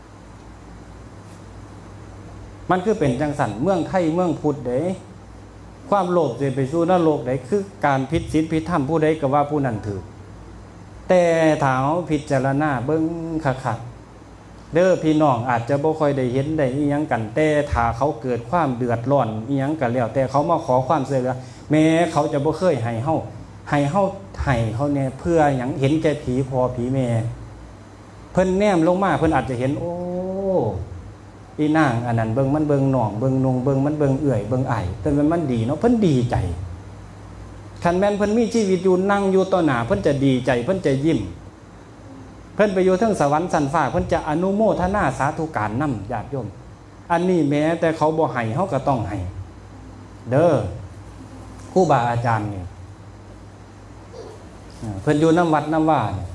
มันคือเป็นจังสันเมืองไทยเมืองพุทธเด้ความโลภจะไปสู่นรกได้คือการผิดศีลผิดธรรมผู้ใดก็ว่าผู้นั้นถือแต่ถ้าเอาพิจารณาเบิ่งคักๆเด้อพี่น้องอาจจะบ่ค่อยได้เห็นได้อีหยังกันแต่ถ้าเขาเกิดความเดือดร้อนอีหยังกันแล้วแต่เขามาขอความช่วยเหลือแม้เขาจะบ่เคยให้เฮาให้เฮาให้เขาเนี่ยเพื่อหยังเห็นแก่ผีพ่อผีแม่เพิ่นแนมลงมาเพิ่นอาจจะเห็นโอ้อีนางอันนั้นเบิ่งมันเบิ่งหนองเบิ่งนงเบิ่งมันเบิ่งเอื่อยเบิ่งไอ้แต่มันมันดีเนาะเพิ่นดีใจคันแม่นเพิ่นมีชีวิตอยู่นั่งอยู่ต่อหน้าเพิ่นจะดีใจเพิ่นจะยิ้มเพิ่นไปอยู่เทิงสวรรค์สันฟ้าเพิ่นจะอนุโมทนาสาธุการนำญาติโยมอันนี้แม้แต่เขาบ่ให้เฮาก็ต้องให้เด้อครูบาอาจารย์นี่เพิ่นอยู่น้ำวัดน้ำว่าเนี่ย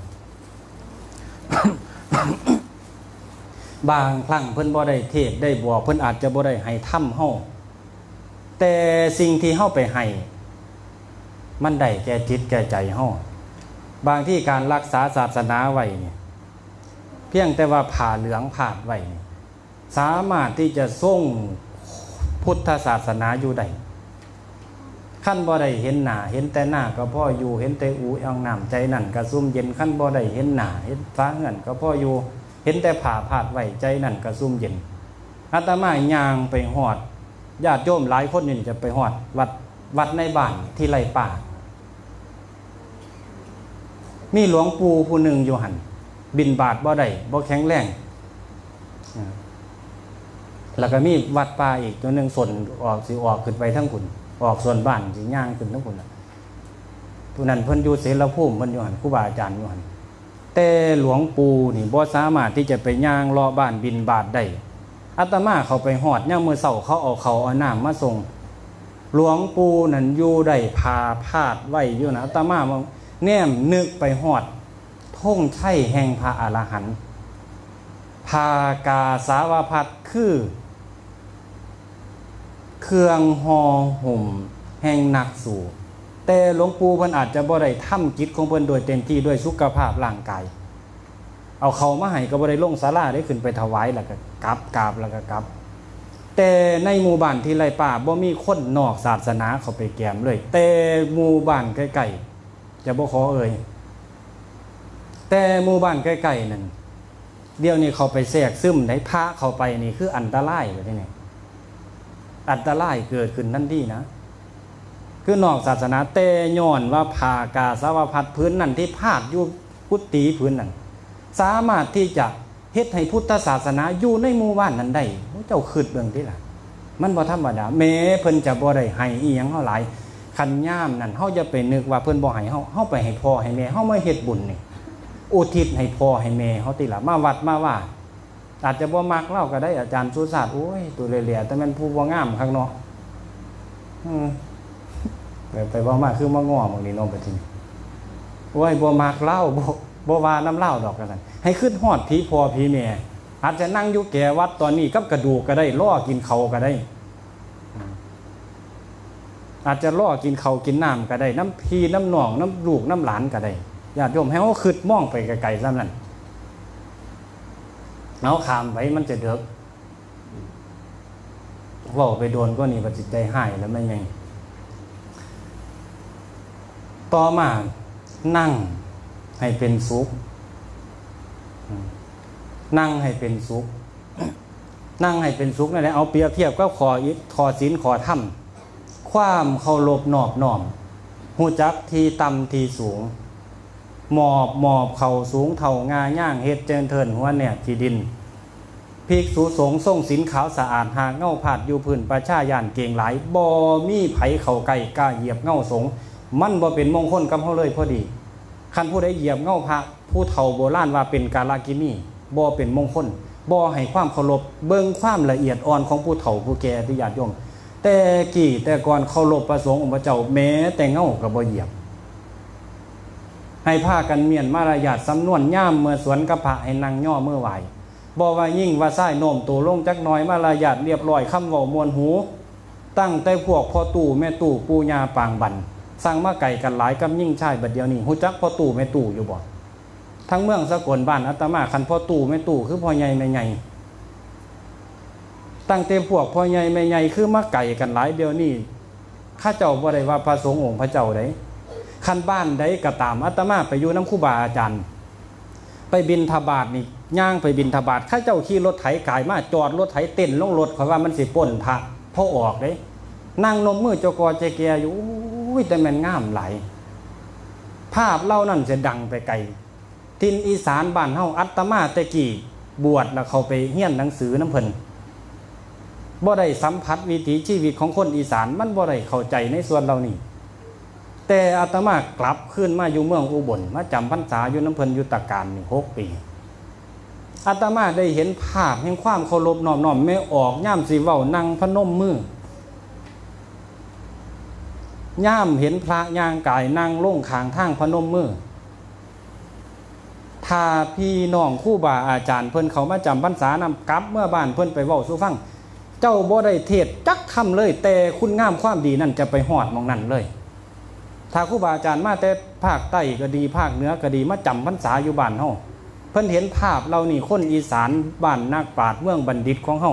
บางครั้งเพิ่นบ่ได้เทศได้บอกเพิ่นอาจจะบ่ได้ให้ทำเฮาแต่สิ่งที่เฮาไปให้มันได้แก่จิตแก่ใจเฮาบางที่การรักษาศาสนาไว้เนี่ยเพียงแต่ว่าผ่าเหลืองผ่าดไว้เนี่ยสามารถที่จะทรงพุทธศาสนาอยู่ได้ขั้นบ่ได้เห็นหน้าเห็นแต่หน้าก็พ่ออยู่เห็นแต่อูอ่างน้ำใจนั่นก็ซุ่มเย็นขั้นบ่ได้เห็นหน้าเห็นฟ้าเงินก็พ่ออยู่เห็นแต่ผ่าผาดไว้ใจนั่นก็ซุ่มเย็นอาตมาย่างไปหอดญาติโยมหลายคนนี่จะไปหอดวัดวัดในบ้านที่ไรป่ามีหลวงปู่ผู้หนึ่งอยู่หันบินบาทบ่ได้บ่แข็งแรงแล้วก็มีวัดป่าอีกตัวหนึ่งส่วนออกสิออกขึ้นไปทั้งขุนออกส่วนบ้านสิย่างขึ้นทั้งขุนผู้นั้นเพิ่นอยู่เสรภูมิเพิ่นอยู่หันครูบาอาจารย์อยู่หันแต่หลวงปู่นี่บ่สามารถที่จะไปย่างเลาะบ้านบินบาทได้อาตมาเขาไปหอดย่างมือเสาเขาเอาเขาเอาน้ำมาส่งหลวงปู่นั่นอยู่ได้พาพาดไว้อยู่นะอาตมาแนมนึกไปหอดธงชัยแห่งพระอรหันต์พากาสาวพัดคือเครื่องห่อห่มแห่งนักสู่แต่หลวงปู่เพิ่นอาจจะบ่ได้ทำกิจของเพิ่นโดยเต็มที่ด้วยสุขภาพร่างกายเอาเขามาให้ก็บ่ได้ลงศาลาได้ขึ้นไปถวายแล้วก็กลับกราบแล้วก็กลับแต่ในหมู่บ้านที่ไร่ป่าบ่มีคนนอกศาสนาเข้าไปแกมเลยแต่หมู่บ้านใกล้ๆจะบ่ขอเอ่ยแต่หมู่บ้านใกล้ๆนั่นเดี๋ยวนี้เขาไปแทรกซึมได้พระเข้าไปนี่คืออันตรายแบบนี้อันตรายเกิดขึ้นทันทีนะคือนอกศาสนาแต่ย้อนว่าพากาสาวพัดพื้นนั่นที่พาดอยู่กุฏิพื้นนั่นสามารถที่จะเฮ็ดให้พุทธศาสนาอยู่ในหมู่บ้านนั้นได้เจ้าคิดเบิ่งติล่ะมันบ่ธรรมดาแม้เพิ่นจะบ่ได้ให้อีหยังเฮาหลายคันย่ามนั่นเฮาจะไปนึกว่าเพิ่นบ่ให้เฮาเฮาไปให้พ่อให้แม่เฮามาเฮ็ดบุญนี่อุทิศให้พ่อให้แม่เฮาติล่ะมาวัดมาว่าอาจจะบ่มักเล่าก็ได้อาจารย์สุศาสตร์โอ้ยตัวเหลี่ยๆแต่มันผู้บ่งามคักเนาะอือไปไปบ่มาคือมาง้อหม้องนี้เนาะบัดนี้โอ้ยบ่มักเล่าบ่บ่ว่าน้ำเล่าดอกกันนั่นให้ขึ้นฮอดผีพ่อผีแม่อาจจะนั่งอยู่แก่วัดตอนนี้กับกระดูกก็ได้ล่อกินเขาก็ได้อาจจะล่อกินเขากินน้ำก็ได้น้ำพีน้ำหนองน้ำลูกน้ำหลานก็ได้ญาติโยมให้เขาขึ้นมองไปไกลๆซ้ำนั่นเอาขามไว้มันจะเดือกว่าไปโดนก็นี่ปัจจิตใจหายแล้วไม่ยังต่อมานั่งให้เป็นสุขนั่งให้เป็นสุขนั่งให้เป็นสุขนั่นแหละเอาเปรียบเทียบก็ขออิขอศีลขอธรรมความเคารพนอบน้อมหูจักที่ต่ำที่สูงหมอบหมอบเข่าสูงเท่างาย่างเฮ็ดเจริญเทินหัวเนี่ยที่ดินภิกษุสงฆ์ทรงศีลขาวสะอาดหากเง่าผาดอยู่พื้นประชาญาณเก่งหลายบ่มีไผเข่าไก่กล้าเหยียบเง่าสงฆ์มันบ่เป็นมงคลกับเฮาเลยพอดีคันผู้ใดเหยียบเง่าพระผู้เฒ่าโบราณว่าเป็นกาลกินีบ่เป็นมงคลบ่ให้ความเคารพเบิ่งความละเอียดอ่อนของผู้เฒ่าผู้แก่ที่ญาติโยมแต่กี่แต่ก่อนเคารพประสงค์องค์พระเจ้าแม้แต่เง่าก็บ่เหยียบให้ผ้ากันเมียนมารยาทสำนวนย่ามเมื่อสวนกับพระให้นั่งย่อเมื่อไหวบ่ว่ายิ่งว่าซ้ายโน้มตัวลงจักน้อยมารยาทเรียบร้อยคำเว้ามวลหูตั้งแต่พวกพ่อตู่แม่ตู่ปู่ย่าปางบันสร้างมาไก่กันหลายกับยิ่งชายบัดเดียวนี้ฮู้จักพ่อตู่แม่ตู่อยู่บ่ทั้งเมืองสกลบ้านอาตมาคันพ่อตู่แม่ตู่คือพ่อใหญ่แม่ใหญ่ตั้งแต่พวกพ่อใหญ่แม่ใหญ่คือมาไก่กันหลายเดียวนี้ข้าเจ้าบ่ได้ว่าพระสงฆ์องค์พระเจ้าไดคันบ้านใดก็ตามอาตมาไปอยู่น้ำครูบาอาจารย์ไปบิณฑบาตนี่ย่างไปบิณฑบาตข้าเจ้าขี่รถไถกายมาจอดรถไถเต้นลงรถเพราะว่ามันสิป่นพระพ่อออกเด้นั่งนมมือเจ้ากอเจเกียอยู่อุ้ยแต่มันงามหลายภาพเล่านั่นจะดังไปไกลทินอีสานบ้านเฮาอาตมาแต่กี้บวชแล้วเขาไปเฮียนหนังสือน้ำเพิ่นบ่ได้สัมผัสวิถีชีวิตของคนอีสานมันบ่ได้เข้าใจในส่วนเรานี่แต่อาตมากลับขึ้นมาอยู่เมืองอุบลมาจำพรรษาอยู่น้ำเพิ่นอยู่ตะการนี่หกปีอาตมาได้เห็นภาพแห่งความเคารพน้อมน้อมไม่ออกย่ามสิเว้านั่งพนมมือย่ามเห็นพระย่างกายนั่งลงข้างทางพนมมือถ้าพี่น้องครูบาอาจารย์เพิ่นเขามาจำพรรษานำกลับเมื่อบ้านเพิ่นไปเว้าสู่ฟังเจ้าบ่ได้เทศจักคำเลยแต่คุณงามความดีนั่นจะไปฮอดมองนั่นเลยถ้าครูบาอาจารย์มาแต่ภาคใต้ก็ดีภาคเหนือก็ดีมาจำพรรษาอยู่บ้านเฮาเพิ่นเห็นภาพเรานี่คนอีสานบ้านนักปราชญ์เมืองบัณฑิตของเฮา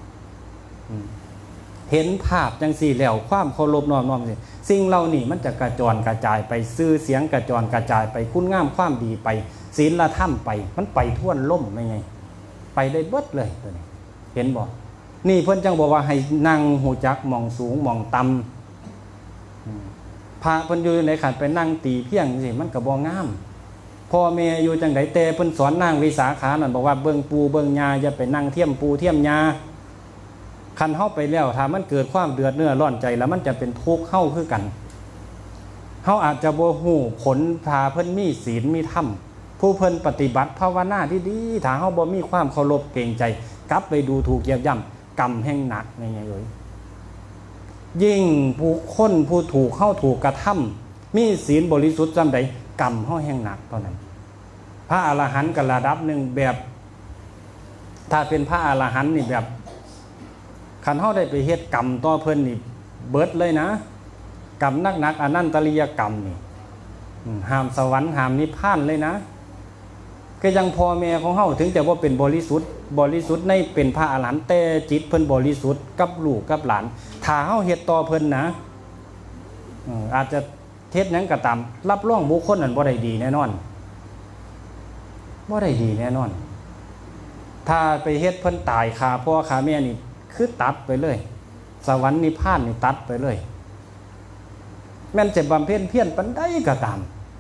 เห็นภาพจังสี่แล้วความเคารพน้อมน้อมสิสิ่งเหล่านี้มันจะกระจรกระจายไปซื่อเสียงกระจรกระจายไปคุณงามความดีไปศีลธรรมไปมันไปทั่วล่มไม่ไงไปได้เบิดเลยตัวนี้เห็นบ่นี่เพิ่นจังบอกว่าให้นั่งหูจักมองสูงมองต่ำพระเพิ่นอยู่ในขันไปนั่งตีเพียงสิมันก็บ่งามพ่อแม่อยู่จังได๋แต่เพิ่นสอนนางวิสาขานั่นบอกว่าเบิ่งปูเบิ่งยาอย่าไปนั่งเทียมปูเทียมยาคันเฮาไปแล้วถ้ามันเกิดความเดือดเนื้อร้อนใจแล้วมันจะเป็นทุกข์เฮาคือกันเฮาอาจจะบ่ฮู้ผลพาเพิ่นมีศีลมีธรรมผู้เพิ่นปฏิบัติภาวนาที่ดีถ้าเฮาบ่มีความเคารพเกรงใจกลับไปดูถูกเหยียบย่ำกรรมแห่งหนักนี่ไงเอ้ยยิ่งผู้คนผู้ถูกเฮาถูกกระทำมีศีลบริสุทธิ์จำใดกรรมเฮาแห่งหนักตอนนั้นพระอรหันต์ก็ระดับนึงแบบถ้าเป็นพระอรหันต์นี่แบบคันเฮาได้ไปเฮ็ดกรรมต่อเพิ่นนี่เบิดเลยนะกรรมนักๆอนันตริยกรรมนี่ห้ามสวรรค์ห้ามนิพพานเลยนะก็ยังพ่อแม่ของเฮาถึงแต่ว่าเป็นบริสุทธิ์บริสุทธิ์ในเป็นพระอรหันต์แต่จิตเพิ่นบริสุทธิ์กับลูกกับหลานถ้าเฮาเฮ็ดต่อเพิ่นนะอาจจะเทศนั้นก็ตามรับรองบุคคลนั้นบ่ได้ดีแน่นอนบ่ได้ดีแน่นอนถ้าไปเฮ็ดเพิ่นตายคาพ่อคาแม่นี่คือตัดไปเลยสวรรค์นิพพานนี่ตัดไปเลยแม่นจะบำเพ็ญเพียรปานใดก็ตาม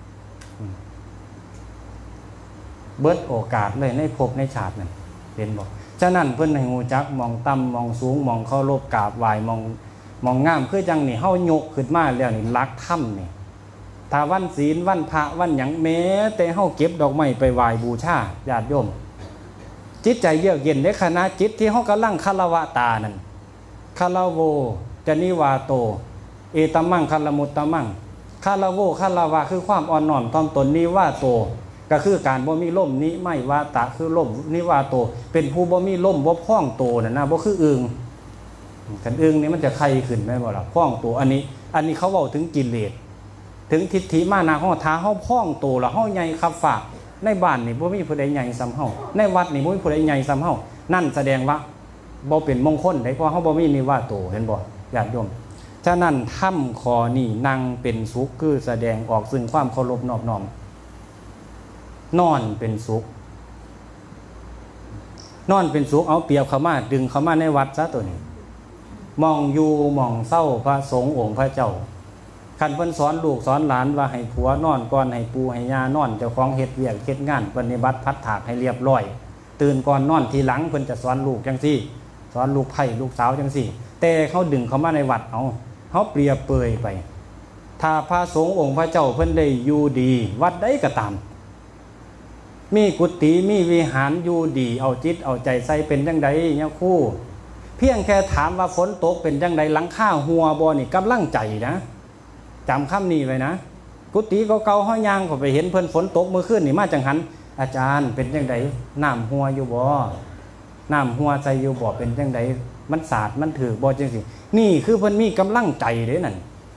เบิดโอกาสเลยในภพในชาตินั่นเห็นบ่ฉะนั้นเพิ่นให้ฮู้จักมองต่ำมองสูงมองเคารพกราบไหว้มองมองงามคือจังนี่เฮายกขึ้นมาแล้วนี่รักธรรมนี่ถ้าวันศีลวันพระวันหยังแม้แต่เฮาเก็บดอกไม้ไปไหว้บูชาญาติโยมจิตใจเยือกเย็นในขณะจิตที่เฮากำลังคารวะตานั่นคารโวจนิวาโตเอตมังคารมุตตมังคารโวคารวะคือความอ่อนน้อมถ่อมตนนิวาโตก็คือการบ่มีล่มนิไม่วาตะคือล่มนิวาโตเป็นผู้บ่มีล่มบ่พ้องโตนั่นนะบ่คืออึงกันอึงนี่มันจะไข่ขึ้นแม่นบ่ล่ะพ้องโตอันนี้อันนี้เขาเว้าถึงกิเลสถึงทิฏฐิมานะเฮาท้าเฮาพ้องโตแล้วเฮาใหญ่คับฝากในบ้านนี่บ่มีผู้ใดใหญ่ซ้ำเฮาในวัดนี่บ่มีผู้ใดใหญ่ซ้ำเฮานั่นแสดงว่าบ่เป็นมงคลได้เพราะเฮาบ่มีนิวาโตเห็นบ่ญาติโยมฉะนั้นถ้ำคอนี่นั่งเป็นสุขคือแสดงออกซึ่งความเคารพนอบน้อมนอนเป็นสุขนอนเป็นสุขเอาเปรียบเข้ามาดึงเข้ามาในวัดซะตัวนี้มองอยู่มองเศร้าพระสงฆ์องค์พระเจ้าคันเพิ่นสอนลูกสอนหลานว่าให้ผัวนอนก่อนให้ปู่ให้ย่านอนเจ้าของเฮ็ดเวียกเฮ็ดงานปฏิบัติพัดถากให้เรียบร้อยตื่นก่อนนอนทีหลังเพิ่นจะสอนลูกจังซี่สอนลูกไผ่ลูกสาวจังซี่แต่เขาดึงเข้ามาในวัดเอาเขาเปรียบเปยไปถ้าพระสงฆ์องค์พระเจ้าเพิ่นได้อยู่ดีวัดใดก็ตามมีกุฏิมีวิหารอยู่ดีเอาจิตเอาใจใส่เป็นจังไดเนี่ยคู่เพียงแค่ถามว่าฝนตกเป็นจังไดหลังคาหัวบ่นี่กำลังใจนะจำคำนี้ไว้นะกุฏิเก่าๆเฮาย่างเข้าไปเห็นเพิ่นฝนตกเมื่อคืนนี่มาจังหันอาจารย์เป็นจังไดน้ำหัวอยู่บ่น้ำหัวใจอยู่บ่เป็นจังไดมันสาดมันถือบ่จังสินี่คือเพิ่นมีกำลังใจเด้นั่น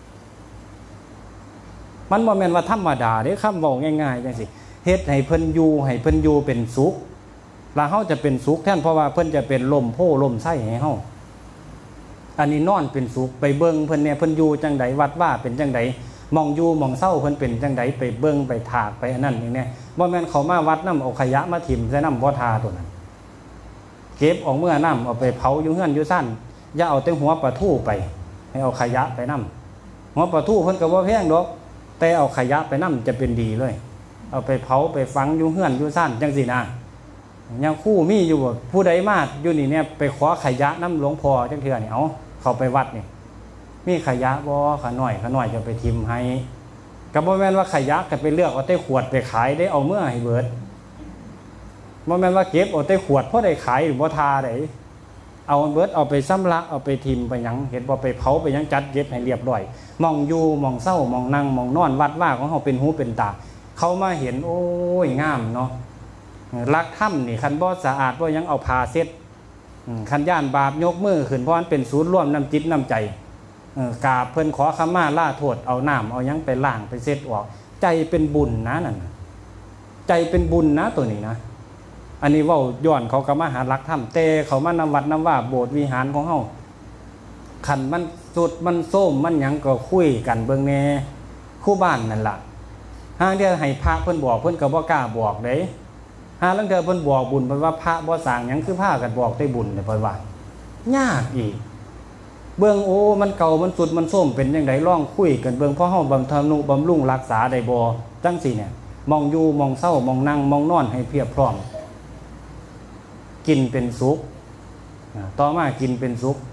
มันบ่แม่นว่าธรรมดาเด้คำเว้าง่ายๆจังสิเฮ็ดให้เพิ่นอยู่ให้เพิ่นอยู่เป็นสุขแล้วเฮาจะเป็นสุขแทนเพราะว่าเพิ่นจะเป็นลมโพลมไส้ให้เฮาอันนี้นอนเป็นสุขไปเบิ่งเพิ่นเนี่ยเพิ่นอยู่จังไดวัดว่าเป็นจังไดมองอยู่มองเศร้าเพิ่นเป็นจังไดไปเบิ่งไปถากไปอันนั้นอย่างนี้บ่แม่นเขามาวัดนำเอาขยะมาถิ่มใส่น้ำบ่ทาตัวนั้นเก็บออกเมื่อน้ำเอาไปเผาอยู่เฮือนอยู่ซ่านอย่าเอาแต่หัวปลาทู่ไปให้เอาขยะไปน้ำหัวปลาทู่เพิ่นก็บ่แพงดอกแต่เอาขยะไปน้ำจะเป็นดีเลยเอาไปเผาไปฝังอยู่เฮือนอยู่ซ่านจังสินะยังคู่มีอยู่ผู้ใดมาอยู่นี่เนี่ยไปขอขยะน้ำหลวงพ่อจังเทื่อนี่เอาเข้าไปวัดนี่มีขยะบ่ขะหน่อยขะหน่อยจะไปทิมให้ก็บ่แม่นว่าขยะก็ไปเลือกเอาแต่ขวดไปขายได้เอาเมื่อให้เบิดบ่แม่นว่าเก็บเอาแต่ขวดเพราะได้ขายหรือบ่ทาได้เอาเบิดเอาไปซ้ำละเอาไปทิมไปหยังเห็นบ่ไปเผาไปหยังจัดเก็บให้เรียบร้อยมองอยู่มองเศร้ามองนั่งมองนอนวัดว่าของเฮาเป็นหูเป็นตาเขามาเห็นโอ้ยงามเนาะรักถ้ำนี่คันบ่สะอาดบ่ยังเอาผ้าเช็ดคันย่านบาปยกมือขึ้นเพราะมันเป็นศูนย์รวมน้ำจิตน้ำใจกราบเพิ่นขอขมาลาโทษเอาน้ำเอายังไปล้างไปเช็ดออกใจเป็นบุญนะนั่นใจเป็นบุญนะตัวนี้นะอันนี้ว่าย้อนเขาก็มาหารักถ้ำแต่เขามานำวัดนำว่าโบสถ์วิหารของเฮาขันมันสุดมันส้มมันหยังก็คุยกันเบิ่งแน่คู่บ้านนั่นล่ะห้างเดียวให้พระเพิ่นบอกเพิ่นก็บ่กล้าบอกเด้ห้าลังเทื่อเพิ่นบอกบุญเพิ่นว่าพระบ่สร้างหยังคือพากันบอกได้บุญเด้เพิ่นว่ายากอีกเบื้องโอ้มันเก่ามันสุดมันส้มเป็นยังไงร่องคุยกันเบื้องพ่อเฮาบำทนุบำรุงรักษาได้บ่จังสิเนี่ยมองอยู่มองเศร้ามองนั่งมองนอนให้เพียบพร้อมกินเป็นสุขต่อมากินเป็นสุข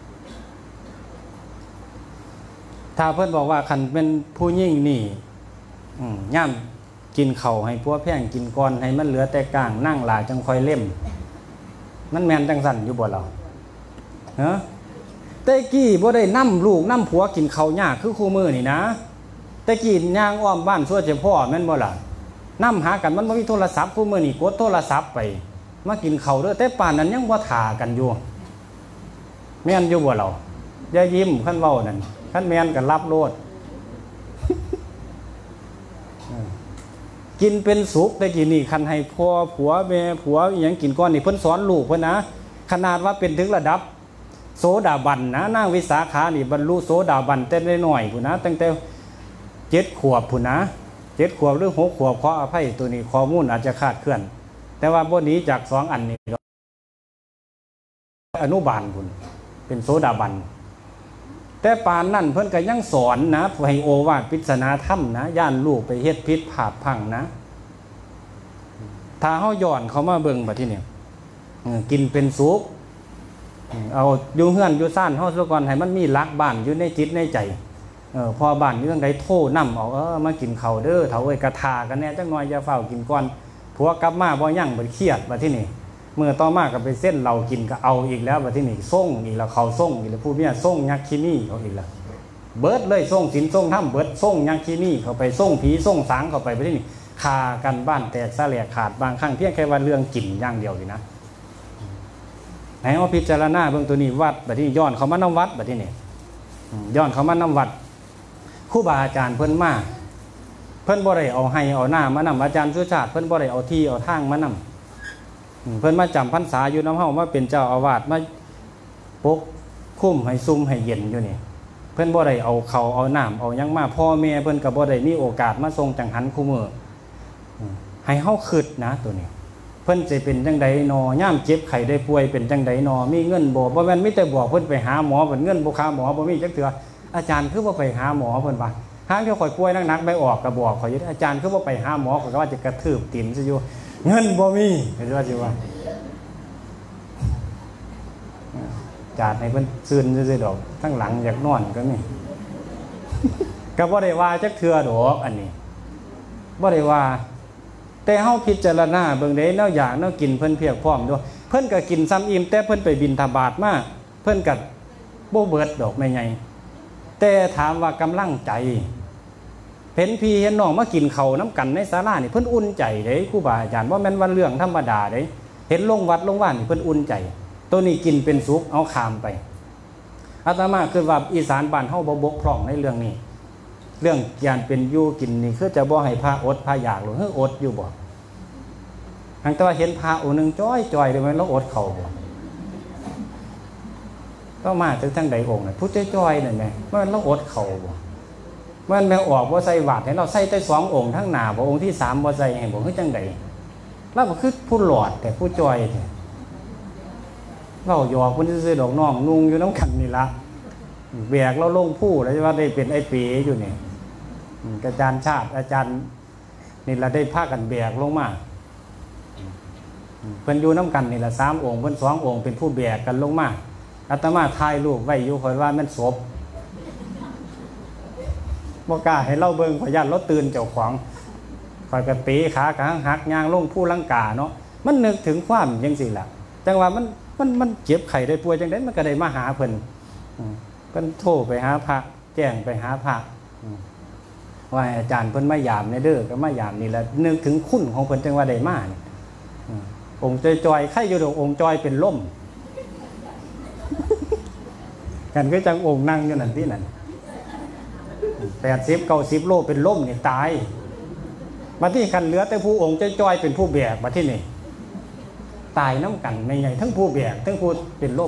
ถ้าเพื่อนบอกว่าคันเป็นผู้ยิ่งนี่ย่ำกินเข่าให้พวกแพงกินก้อนให้มันเหลือแต่กลางนั่งหลาจังคอยเล่มนั่นแมนจังสันอยู่บ่เราเนาะแต่กี้บ่ได้นั่มลูกนั่มผัวกินเข่ายากคือคู่มือนี่นะแต่กี้ย่างอ้อมบ้านชั่วเจ้าพ่อแม่นบ่ล่ะนั่มหากันมันไม่มีโทรศัพท์คู่มือนี่กดโทรศัพท์ไปมากินเข่าเด้อแต่ป่านนั้นยังบ่ถ่ากันอยู่แม่นอยู่บ่เราอย่ายิ้มขั้นเว้านั่นขั้นแม่นกันรับโลดกินเป็นสุขแต่กี้นี่คันให้พ่อผัวแม่ผัวอย่างกินก้อนนี่เพิ่นสอนลูกเพิ่นนะขนาดว่าเป็นถึงระดับโสดาบันนะนางวิสาขานี่บรรลุโสดาบันแต่ได้หน่อยผู้นะตั้งแต่เจ็ดขวบผู้นะเจ็ดขวบหรือหกขวบขออภัยตัวนี้ข้อมูลอาจจะคาดเคลื่อนแต่ว่าบนนี้จากสองอันนี้อนุบาลผู้เป็นโสดาบันแต่ปานนั่นเพิ่นก็ยังสอนนะให้โอวาทปริศนาธรรมนะย่านลูกไปเฮ็ดพิษผาดพังนะถ้าเฮาย้อนเขามาเบิ่งบัดทีนี้กินเป็นสุขเอาอยู่เฮือนอยู่ซ่านเฮาซะก่อนให้มันมีรักบ้านอยู่ในจิตในใจเออพอบ้านอยู่จังไดโทนำเอาเออมากินข้าวเด้อเฒ่าเอ้ยกระทากันแน่จักหน่อยอย่าเฝ้ากินก่อนผัวกลับมาบ่ยั่งบ่เครียดบัดทีนี้เมื่อต่อมาก็ไปเส้นเรากินก็เอาอีกแล้วบัดทีนี้ส่งอีกแล้วเขาส่งอีกแล้วผู้เมียส่งยักษ์ขี้นี่เขาอีกแล้วเบิดเลยส่งศีลส่งธรรมเบิดส่งยักษ์ขี้นี่เข้าไปส่งผีส่งสางเข้าไปบัดทีนี้คากันบ้านแตกสะแหลกขาดบางครั้งเพียงแค่ว่าเรื่องกินอย่างเดียวนี่นะให้เอาพิจารณาเบื้องตัวนี้วัดแบบที่ย้อนเขามาน้ำวัดแบบที่นี่ย้อนเขามาน้ำวัดครูบาอาจารย์เพิ่นมาเพิ่นบ่ได้เอาให้เอาหน้ามานำอาจารย์สุชาติเพิ่นบ่ได้เอาที่เอาทางมานำเพิ่นมาจำพรรษาอยู่น้ำเฮามาเป็นเจ้าอาวาสมาปกคุ้มให้ซุ่มให้เย็นอยู่นี่เพิ่นบ่ได้เอาเขาเอาน้ำเอายังมาพ่อแม่เพิ่นก็บ่ได้มีโอกาสมาทรงจังหันคู่มือให้เฮาคิดนะตัวนี้เพิ่นจะเป็นจังใดนอย่ามเจ็บไข้ได้ป่วยเป็นจังใดนอมีเงินบ่บ่แม่นมีแต่บอกเพิ่นไปหาหมอเพิ่นเงินบ่ค่าหมอบ่มีจักเทื่ออาจารย์คือบ่ไปหาหมอเพิ่นว่าหาเที่ยวข่อยป่วยหนักๆไปออกก็บอกข่อยอยู่อาจารย์คือบ่ไปหาหมอข่อยก็ว่าจะกระทืบตีนซะอยู่เงินบ่มีเห็นว่าสิว่าจาดให้เพิ่นซื่นซื่อๆดอกทั้งหลังอยากนอนก็มีก็บ่ได้ว่าจักเทื่อดอกอันนี้บ่ได้ว่าแต่เฮาพิจารณาเบิ่งได้แนวอยากแนวกินเพิ่นเพียบพร้อมด้วยเพิ่นก็กินซ้ำอิ่มแต่เพิ่นไปบิณฑบาตมาเพิ่นก็บ่เบิดดอกไม่ใหญ่แต่ถามว่ากำลังใจเห็นพี่เห็นน้องมากินข้าวน้ำกันในศาลานี่เพิ่นอุ่นใจเด้ครูบาอาจารย์บ่แม่นว่าเรื่องธรรมดาเด้เห็นลงวัดลงว่านนี่เพิ่นอุ่นใจตัวนี้กินเป็นสุขเอาข้ามไปอาตมาคือว่าอีสานบ้านเฮาบ่บกพร่องในเรื่องนี้เรื่องการเป็นอยู่กินนี่คือจะบ่ให้พระอดพระอยากหรือเฮ้ออดอยู่บ่หากแต่ว่าเห็นพระองค์หนึ่งจ้อยจ้อยเลยมันแล้วอดเข่าบ่ก็มาถึงทั้งใดองค์น่ะผู้จ้อยจ้อยนั่นไงมันแล้วอดเข่าบ่มันแม่ออกว่าใส่บาตรให้เราใส่แต่สององค์ทั้งหน้าบ่องค์ที่สามบ่ใส่ให้บ่คือจังใดแล้วก็คือผู้หลอดแต่ผู้จ้อยเนี่ยเราหยอกคนซื่อๆดอกน้องนุ่งอยู่น้ำกันนี่ละแบกเราลงผู้แล้วว่าได้เป็นไอ้เป๋อยู่นี่อาจารย์ชาติอาจารย์นี่เราได้พากันแบกลงมาเพิ่นอยู่น้ำกันนี่ละสามองค์เพิ่นสององค์เป็นผู้แบกกันลงมาอาตมาถ่ายรูปไว้อยู่คอยว่ามันศพบ่กล้าให้เล่าเบิ่งขอญาติรถตื่นเจ้าของคอยกระเป๋ขากระหังหักยางลงผู้ลังกาเนาะมันนึกถึงความยังสิล่ะจังว่ามันมันมันเจ็บไข้ได้ป่วยจังได๋มันก็ได้มาหาเพิ่นเพิ่นโทรไปหาพระแจ้งไปหาพระว่าอาจารย์เพิ่นมายามในเด้อก็มายามนี่แหละนึกถึงคุณของเพิ่นจังว่าได้มานี่องค์จอยๆไข่อยู่ดอกองค์จอยเป็นล่มกันก็จังองค์นั่งอยู่นั่นที่นั่นแปดสิบเก้าสิบโลเป็นล่มนี่ตายมาที่คันเหลือแต่ผู้องค์จอยๆเป็นผู้แบกมาที่นี่ตายน้ำกันไม่ไงทั้งผู้แบกทั้งผู้เป็นล่ม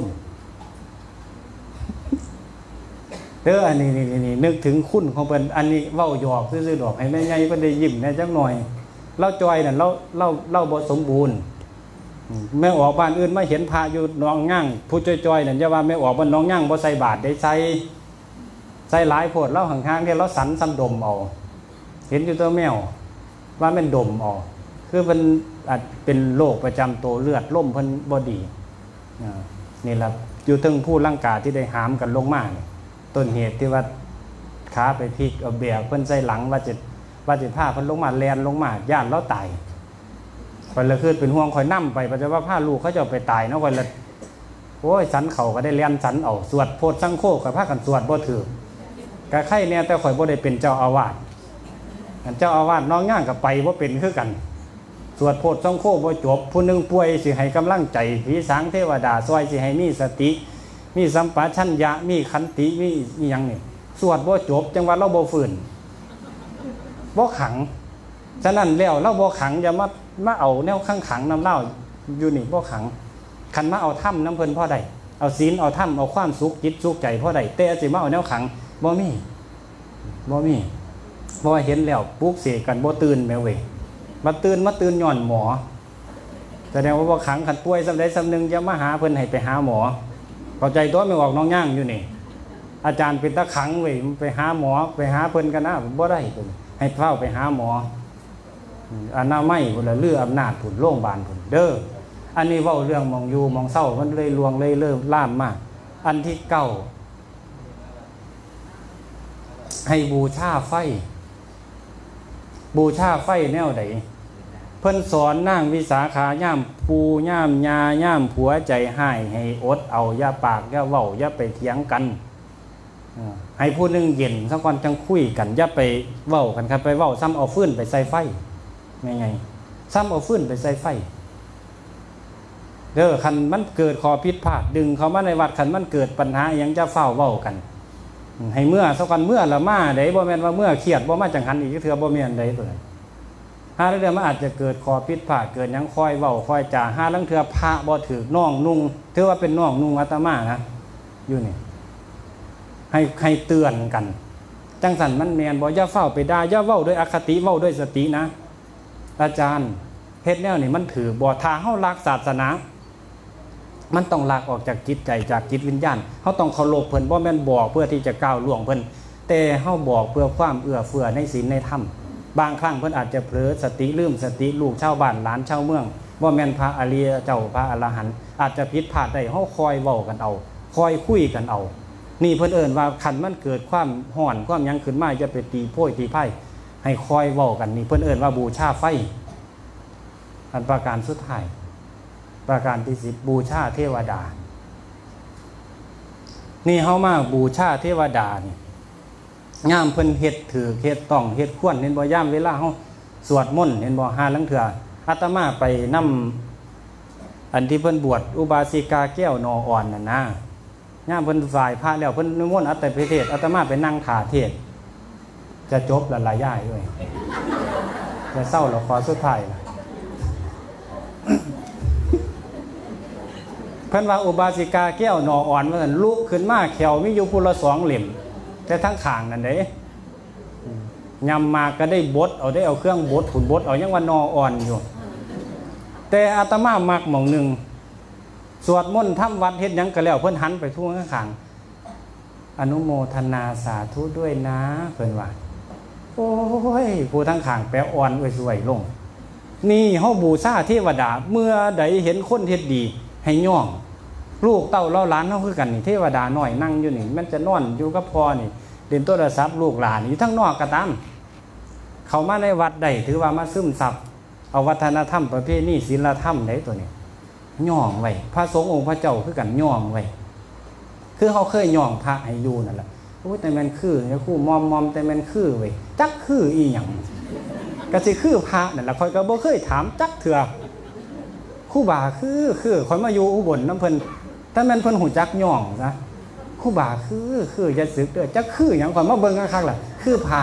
เด้ออันนี้นี่นี่นึกถึงคุณของเพิ่นอันนี้เว้าหยอกซื่อๆดอกให้แม่ใหญ่เพิ่นได้ยิ้มแน่จักหน่อยเราจอยนั่นเราเราเราบ่สมบูรณ์แม่ออกบ้านอื่นมาเห็นพระอยู่น้องย่างผู้จ้อยๆเนี่ยจะว่าแม่ออกบ้านน้องย่างบ่ใส่บาตรได้ใส่ใส่หลายโพดเล่าห่างๆที่เราสันซ้ำดมเอาเห็นอยู่ตัวแมวว่ามันดมเอาคือมันอาจเป็นโรคประจำตัวเลือดล่มเพิ่นบ่ดีนี่แหละอยู่ถึงผู้ร่างกายที่ได้หามกันลงมาต้นเหตุที่ว่าขาไปพลิกเอาเบียกเพิ่นใส่หลังว่าจะว่าจะผ้าเพิ่นลงมาแลนลงมาย่านแล้วตายคอยละคือเป็นห่วงคอยนั่มไปปัจจุบันผ้าลูกเขาจะไปตายเนาะคอยละโอ้ยสันเขาก็ได้เลียนสันเอาสวดโพธิสังโฆกับผ้ากันสวดบ่ถือกะไข่เนี่ยแต่คอยบ่ได้เป็นเจ้าอาวาสเจ้าอาวาสน้องย่างกับไปว่าเป็นคือกันสวดโพธิสังโฆบ่จบผู้นึงป่วยสิให้กำลังใจผีสางเทวดาซอยสิให้มีสติมีสัมปชัญญะมีขันติมีมีอย่างนี่สวดบ่จบจังหวัดเราบ่ฟื้นบ่ขังฉะนั้นแล้วเราบ่ขังอย่ามามาเอาแนวข้างขังน้ำเล่าอยู่นี่บ่ขังคันมาเอาถ้ำน้ำเพลินพ่อใดเอาศีลเอาถ้ำเอาความสุขจิตสุขใจพ่อใดเตะสิมาเอาแนวขังบ่มีบ่มีเพราะว่าเห็นแล้วปุ๊กเสกกันบ่ตื่นแม่เว้ยมาตื่นมาตื่นย่อนหมอแสดงว่าบ่ขังขันป่วยสำใดสำหนึ่งจะมาหาเพิ่นให้ไปหาหมอเข้าใจตัวไม่ออกน้องย่างอยู่นี่อาจารย์เป็นตะขังเว้ยไปหาหมอไปหาเพิ่นกันนะบ่ได้เพิ่นให้เฝ้าไปหาหมออนามัยพุ่นละเลืออำนาจพุ่นโรงพยาบาลพุ่นเด้ออันนี้เว้าเรื่องมองอยู่มองเศร้ามันเลยลวงเลยเริ่มล่ามมากอันที่เก้าให้บูชาไฟบูชาไฟแนวใดเพิ่นสอนนางวิสาขาย่ามปูย่ามยาย่ามผัวใจให้ให้อดเอาอย่าปากอย่าเว้าอย่าไปเถียงกันให้ผู้นึงเย็นสักวันจังคุยกันอย่าไปเว้ากันครับไปเว้าซ้ำเอาฟืนไปใส่ไฟไงไงซ้ำเอาฟืนไปใส่ไฟเด้อคันมันเกิดคอพิษพลาดดึงเขามาในวัดคันมันเกิดปัญหาอย่างจะเฝ้าเว้ากันให้เมื่อสักวันเมื่อละมาได้บ่แม่นว่าเมื่อเครียดบ่มาจังหันอีกเถื่อบ่แม่นได้เพิ่นห้าเรื่องมันอาจจะเกิดคอพิษพลาดเกิดยังคอยเว้าคอยจ่าห้าลังเถื่อพระบ่ถือน้องนุ่งถือว่าเป็นน้องนุ่งอาตมานะอยู่นี่ให้ให้เตือนกันจังสันมันแมนบอกอย่าเฝ้าไปด่าอย่าเว้าด้วยอคติเว้าด้วยสตินะอาจารย์เฮ็ดแนวนี่มันถือบ่ทาเฮารักศาสนามันต้องลากออกจากจิตใจจากจิตวิญญาณเฮาต้องเคารพเพิ่นบ่แม่นบอกเพื่อที่จะก้าวล่วงเพิ่นแต่เฮาบอกเพื่อความเอื้อเฟื้อในศีลในธรรมบางครั้งเพิ่นอาจจะเผลอสติลืมสติลูกชาวบ้านหลานชาวเมืองบ่แม่นพระอริยเจ้าพระอรหันต์อาจจะผิดพลาดได้เฮาคอยเว้ากันเอาคอยคุยกันเอานี่เพิ่นเอิ้นว่าคันมันเกิดความห่อนความยังขึ้นมาจะไปตีโพยตีไพ่ให้คอยเว้ากันนี่เพิ่นเอิ้นว่าบูชาไฟอันประการสุดท้ายประการที่สิบบูชาเทวดานี่เฮามาบูชาเทวดานี่ย่ามเพิ่นเฮ็ดถือเฮ็ดต้องเฮ็ดควรเห็นบ่ย่ามเวลาเฮาสวดมนต์เห็นบ่หาลังเถื่ออาตมาไปนำอันที่เพิ่นบวชอุบาสิกาแก้วนออ่อนนั่นนะย่ามเพิ่นฝ่ายพระแล้วเพิ่นนิมนต์อัตตเทศอาตมาไปนั่งถาเทศจะจบละลายย่ายด้วยจะเศร้าแล้วขอสุดท้ายล่ะเพิ่นว่าอุบาสิกาแก้วนออ่อนว่าซั่นลุกขึ้นมาแขวมีอยู่พุละสองเหลี่ยมแต่ทั้งข้างนั่นเด้ยำมาก็ได้บดเอาได้เอาเครื่องบดผุนบดเอายังว่านออ่อนอยู่แต่อาตมามักหม่องนึงสวดมนต์ทำวัดเฮ็ดหยังก็แล้วเพิ่นหันไปทั่วข้างอนุโมทนาสาธุด้วยนะเพิ่นว่าโอ้ยผู้ทั้งข้างแปะอ่อนสวยลงนี่เฮาบูชาเทวดาเมื่อใดเห็นคนเฮ็ดดีให้ย่องลูกเต้าเล่าหลานเฮาคือกันนี่เทวดาน้อยนั่งอยู่นี่มันจะนอนอยู่กับพ่อนี่เล่นโทรศัพท์ลูกหลานอยู่ทั้งนอกก็ตามเข้ามาในวัดได้ถือว่ามาซึมซับเอาวัฒนธรรมประเพณีศีลธรรมได้ตัวนี้ย่องไว้พระสงฆ์องค์พระเจ้าคือกันย่องไว้คือเขาเคยย่องพระให้อยู่นั่นแหละโอ้แต่มันคือเนี่ยคู่มอมมอมแต่มันคือไว้จักคืออีหยังก็สิคือพระนั่นแหละคอยก็บ่เคยถามจักเถื่อคู่บ่าคือคือคอยมาอยู่อุบลน้ำเพิ่นถ้ามันเพิ่นหูจักย่องนะคู่บ่าคือคือจะสึกเด้อจักคือหยังคอยมาเบิ่งคักๆล่ะคือพระ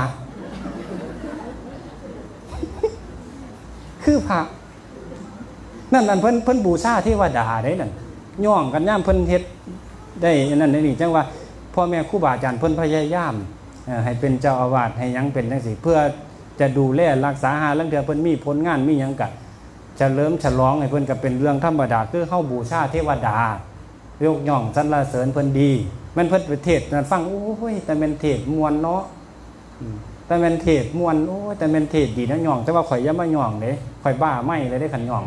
คือพระนั่นนั่นเพิ่นเพิ่นบูชาเทวดาได้นั่นย่องกันย่ามเพิ่นเฮ็ดได้นั่นนี่จังว่าพ่อแม่ครูบาอาจารย์เพิ่นพยายามให้เป็นเจ้าอาวาสให้หยังเป็นจังซี่เพื่อจะดูแลรักษาหาลังเทื่อเพิ่นมีผลงานมีหยังกะเฉลิมฉลองให้เพิ่นก็เป็นเรื่องธรรมดาคือเฮาบูชาเทวดายกย่องสรรเสริญเพิ่นดีมันเพิ่นประเทศนั้นฟังโอ้ยแต่เป็นเทศมวลเนาะแต่เป็นเทศมวลโอ้ยแต่เป็นเทศดีนะย่องแต่ว่าข่อยอย่ามาย่องเด้ข่อยบ้าไม่เลยได้ขันย่อง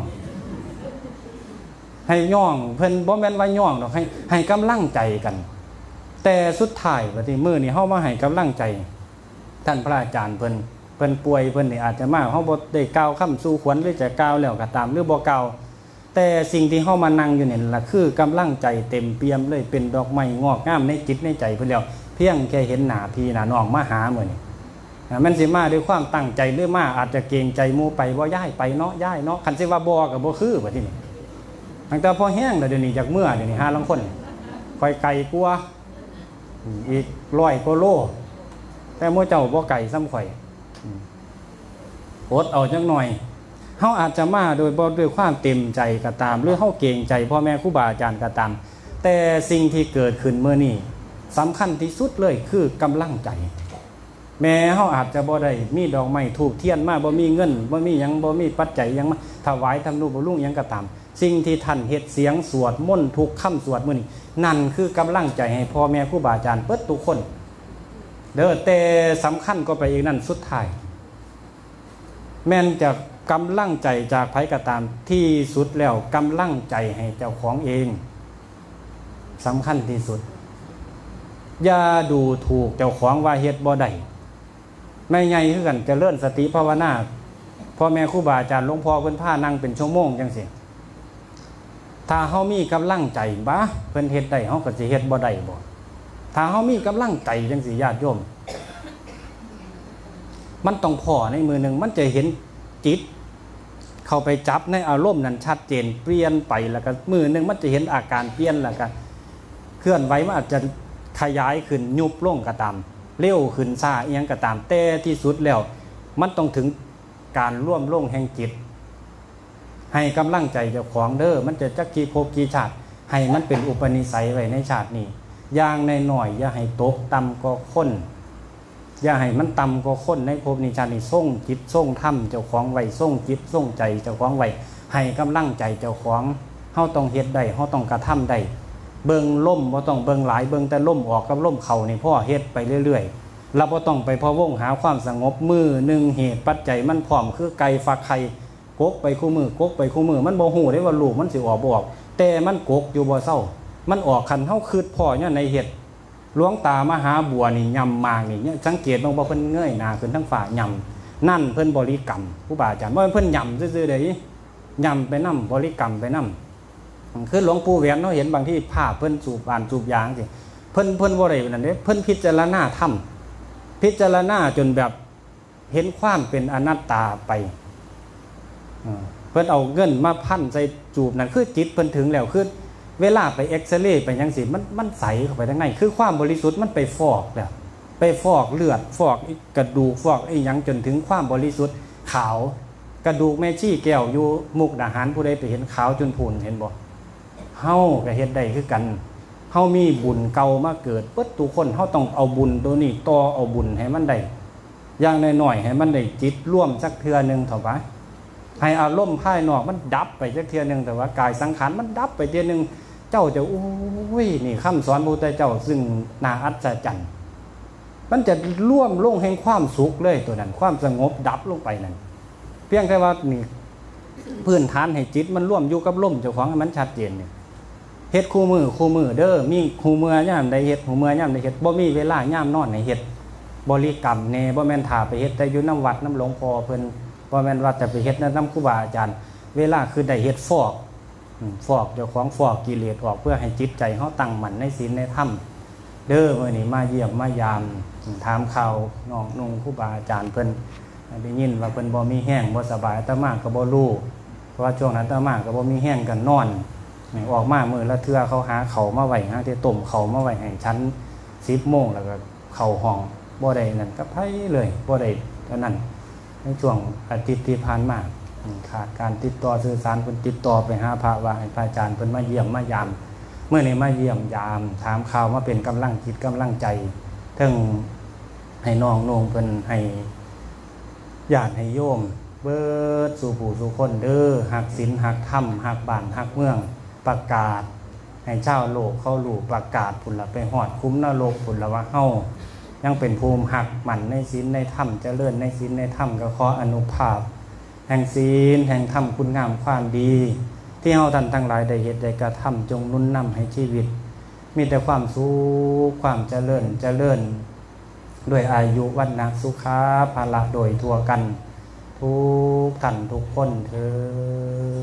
ให้ย่องเพิ่นบ่แม่นว่าย่องดอกให้ให้กำลังใจกันแต่สุดท้ายว่าที่มื้อนี้เฮามาให้กำลังใจท่านพระอาจารย์เพิ่นเพิ่นป่วยเพิ่นนี่อาจจะมาเฮาบ่ได้กล่าวคำสู่ขวัญหรือจะกล่าวแล้วก็ตามหรือบ่กล่าวแต่สิ่งที่เฮามานั่งอยู่นี่ล่ะคือกำลังใจเต็มเปี่ยมเลยเป็นดอกไม้งอกงามในจิตในใจเพิ่นแล้วเพียงแค่เห็นหน้าพี่หน้าน้องมาหามื้อนี้มันสิมาด้วยความตั้งใจหรือมาอาจจะเกรงใจหมู่ไปบ่ย้ายไปเนาะย้ายเนาะคันสิว่าบ่ก็บ่คือบัดนี้ตั้งแต่พอแห้งแล้วเดี๋ยวนี้จากเมื่อเดี๋ยวนี้หาลังคนค่อยไกลกลัวอีกร้อยกว่าโลแต่หมู่เจ้าบ่ไกลซ้ำข่อยอดเอาจังหน่อยเฮาอาจจะมาโดยบ่ด้วยความเต็มใจก็ตามหรือเฮาเกรงใจพ่อแม่ครูบาอาจารย์ก็ตามแต่สิ่งที่เกิดขึ้นเมื่อนี้สำคัญที่สุดเลยคือกำลังใจแม้เฮาอาจจะบ่ได้มีดอกไม้ธูปเทียนมาบ่มีเงินบ่มีหยังบ่มีปัจจัยหยังมาถวายทำนุบำรุงหยังก็ตามสิ่งที่ท่านเฮ็ดเสียงสวดมนต์ทุกค่ำสวดมื้อนี้นั่นคือกำลังใจให้พ่อแม่ครูบาอาจารย์เบิดทุกคนเด้อแต่สำคัญก็ไปอีกนั่นสุดท้ายแม่นจะกำลังใจจากไผก็ตามที่สุดแล้วกำลังใจให้เจ้าของเองสำคัญที่สุดอย่าดูถูกเจ้าของว่าเฮ็ดบ่ได้ไม่ใหญ่คือกันเจริญสติภาวนาพ่อแม่ครูบาอาจารย์หลวงพ่อเพิ่นพานั่งเป็นชั่วโมงจังซี่ถ้าเฮามีกำลังใจบ่เพิ่นเฮ็ดได้เฮาก็สิเฮ็ดบ่ได้บ่ถ้าเฮามีกำลังใจจังซี่ญาติโยมมันต้องพอในมือนึงมันจะเห็นจิตเข้าไปจับในอารมณ์นั้นชัดเจนเปลี่ยนไปแล้วก็มือนึงมันจะเห็นอาการเปลี่ยนแล้วก็เคลื่อนไหวมันอาจจะขยายขึ้นยุบลงก็ตามเร็วขึ้นซ่าเอียงก็ตามแต่ที่สุดแล้วมันต้องถึงการร่วมลงแห่งจิตให้กำลังใจเจ้าของเด้อมันจะจักกี่ภพกี่ชาติให้มันเป็นอุปนิสัยไว้ในชาตินี้อย่างในหน่อยอย่าให้ตกต่ำก็ค้นอย่าให้มันต่ำก็ค้นในภพนี้ชาตินี้ส่งจิตส่งธรรมเจ้าของไว้ส่งจิตส่งใจเจ้าของไว้ให้กำลังใจเจ้าของเฮาต้องเฮ็ดได้เฮาต้องกระทำได้เบิ่งล่มบ่ต้องเบิ่งหลายเบิ่งแต่ล่มออกกับล่มเข้านี่พ่อเฮ็ดไปเรื่อยๆเราบ่ต้องไปพะวงหาความสงบมือหนึ่งเหตุปัจจัยมันพร้อมคือไก่ฟักไข่กกไปคู่มือกกไปคู่มือมันบ่ฮู้ได้ว่าลูกมันสิออกบ่ออกแต่มันกกอยู่บ่เศร้ามันออกคันเฮาคิดพ่อเนี่ยในเฮ็ดหลวงตามหาบัวนี่ยำมากนี่สังเกตบ่ว่าเพิ่นเงยหน้าขึ้นทั้งฝ่ายำนั่นเพิ่นบริกรรมครูบาอาจารย์บ่เพิ่นยำซื่อๆเด้ยำไปนำบริกรรมไปนำคือหลวงปู่แหวนเฮาเห็นบางที่ภาพเพิ่นสูบอ่านสูบยางสิเพิ่นเพิ่นบ่ได้นั่นเด้เพิ่นพิจารณาธรรมพิจารณาจนแบบเห็นความเป็นอนัตตาไปเพิ่นเอาเงินมาพันใส่จูบนั่นคือจิตเพิ่นถึงแล้วคือเวลาไปเอ็กซเรย์ไปยังสิมันมันใสเข้าไปทางในคือความบริสุทธิ์มันไปฟอกแล้วไปฟอกเลือดฟอกกระดูกฟอกไอ้ยังจนถึงความบริสุทธิ์ขาวกระดูกแม่ชี้แก้วอยู่มุกดาหารผู้ใดไปเห็นขาวจนพูนเห็นบ่เฮาก็เฮ็ดได้คือกันเฮามีบุญเก่ามาเกิดเปิดทุกคนเฮาต้องเอาบุญตัวนี้ต่อเอาบุญให้มันได้อย่างน้อยๆให้มันได้จิตร่วมสักเทื่อนึงเถอะวะให้อารมณ์ภายนอกมันดับไปสักเทื่อนึงแต่ว่ากายสังขารมันดับไปเทื่อนึงเจ้าจะอุ้ยนี่คำสอนพระพุทธเจ้าซึ่งน่าอัศจรรย์มันจะร่วมลงแห่งความสุขเลยตัวนั้นความสงบดับลงไปนั่นเพียงแค่ว่านี่พื้นฐานให้จิตมันร่วมอยู่กับลมเจ้าของมันชัดเจนนี่เฮ็ดคู่มือคู่มือเด้อมีคู่มือย่ามใดเฮ็ดคู่มือย่ามใดเฮ็ดบ่มีเวลาย่ามนอนให้เฮ็ดบริกรรมแน่บ่แม่นท่าไปเฮ็ดแต่อยู่น้ำวัดน้ำหลวงพ่อเพิ่นบ่แม่นว่าจะไปเฮ็ดน้ำครูบาอาจารย์เวลาคือได้เฮ็ดฟอกฟอกเจ้าของฟอกกิเลสออกเพื่อให้จิตใจเฮาตั้งมั่นในศีลในธรรมเด้อมื้อนี้มาเยี่ยมมายามถามข่าวน้องนุ่งครูบาอาจารย์เพิ่นได้ยินว่าเพิ่นบ่มีแห้งบ่สบายอาตมาก็บ่รู้เพราะว่าช่วงนั้นอาตมาก็บ่มีแห้งกันนอนออกมามื้อละเทื่อเขาหาเขามาไว้หาที่ต้มเขามาไว้ให้ชั้นสิบโมงแล้วก็เข้าห้องบ่ได้นั่นกับไผเลยบ่ได้เท่านั้นในช่วงอาทิตย์ที่ผ่านมาขาดการติดต่อสื่อสารเพิ่นติดต่อไปหาพระว่าให้พระอาจารย์เพิ่นมาเยี่ยมมายามเมื่อนี้มาเยี่ยมยามถามข่าวมาเป็นกำลังจิตกำลังใจทั้งให้น้องนงเพิ่นให้ญาติให้โยมเบิดสู่ผู้สู่คนเด้อหักศีลหักธรรมหักบ้านหักเมืองประกาศให้เจ้าโลกเข้ารู้ประกาศพุ่นละไปฮอดคุ้มนรกพุ่นละว่าเฮายังเป็นภูมิหักหมั่นในศีลในธรรมเจริญในศีลในธรรมก็ขออนุภาพแห่งศีลแห่งธรรมคุณงามความดีที่เฮาท่านทั้งหลายได้เฮ็ดได้กระทำจงนุนนำให้ชีวิตมีแต่ความสุขความเจริญเจริญด้วยอายุวันนะสุขาภาละโดยทั่วกันทุกท่านทุกคนเถิด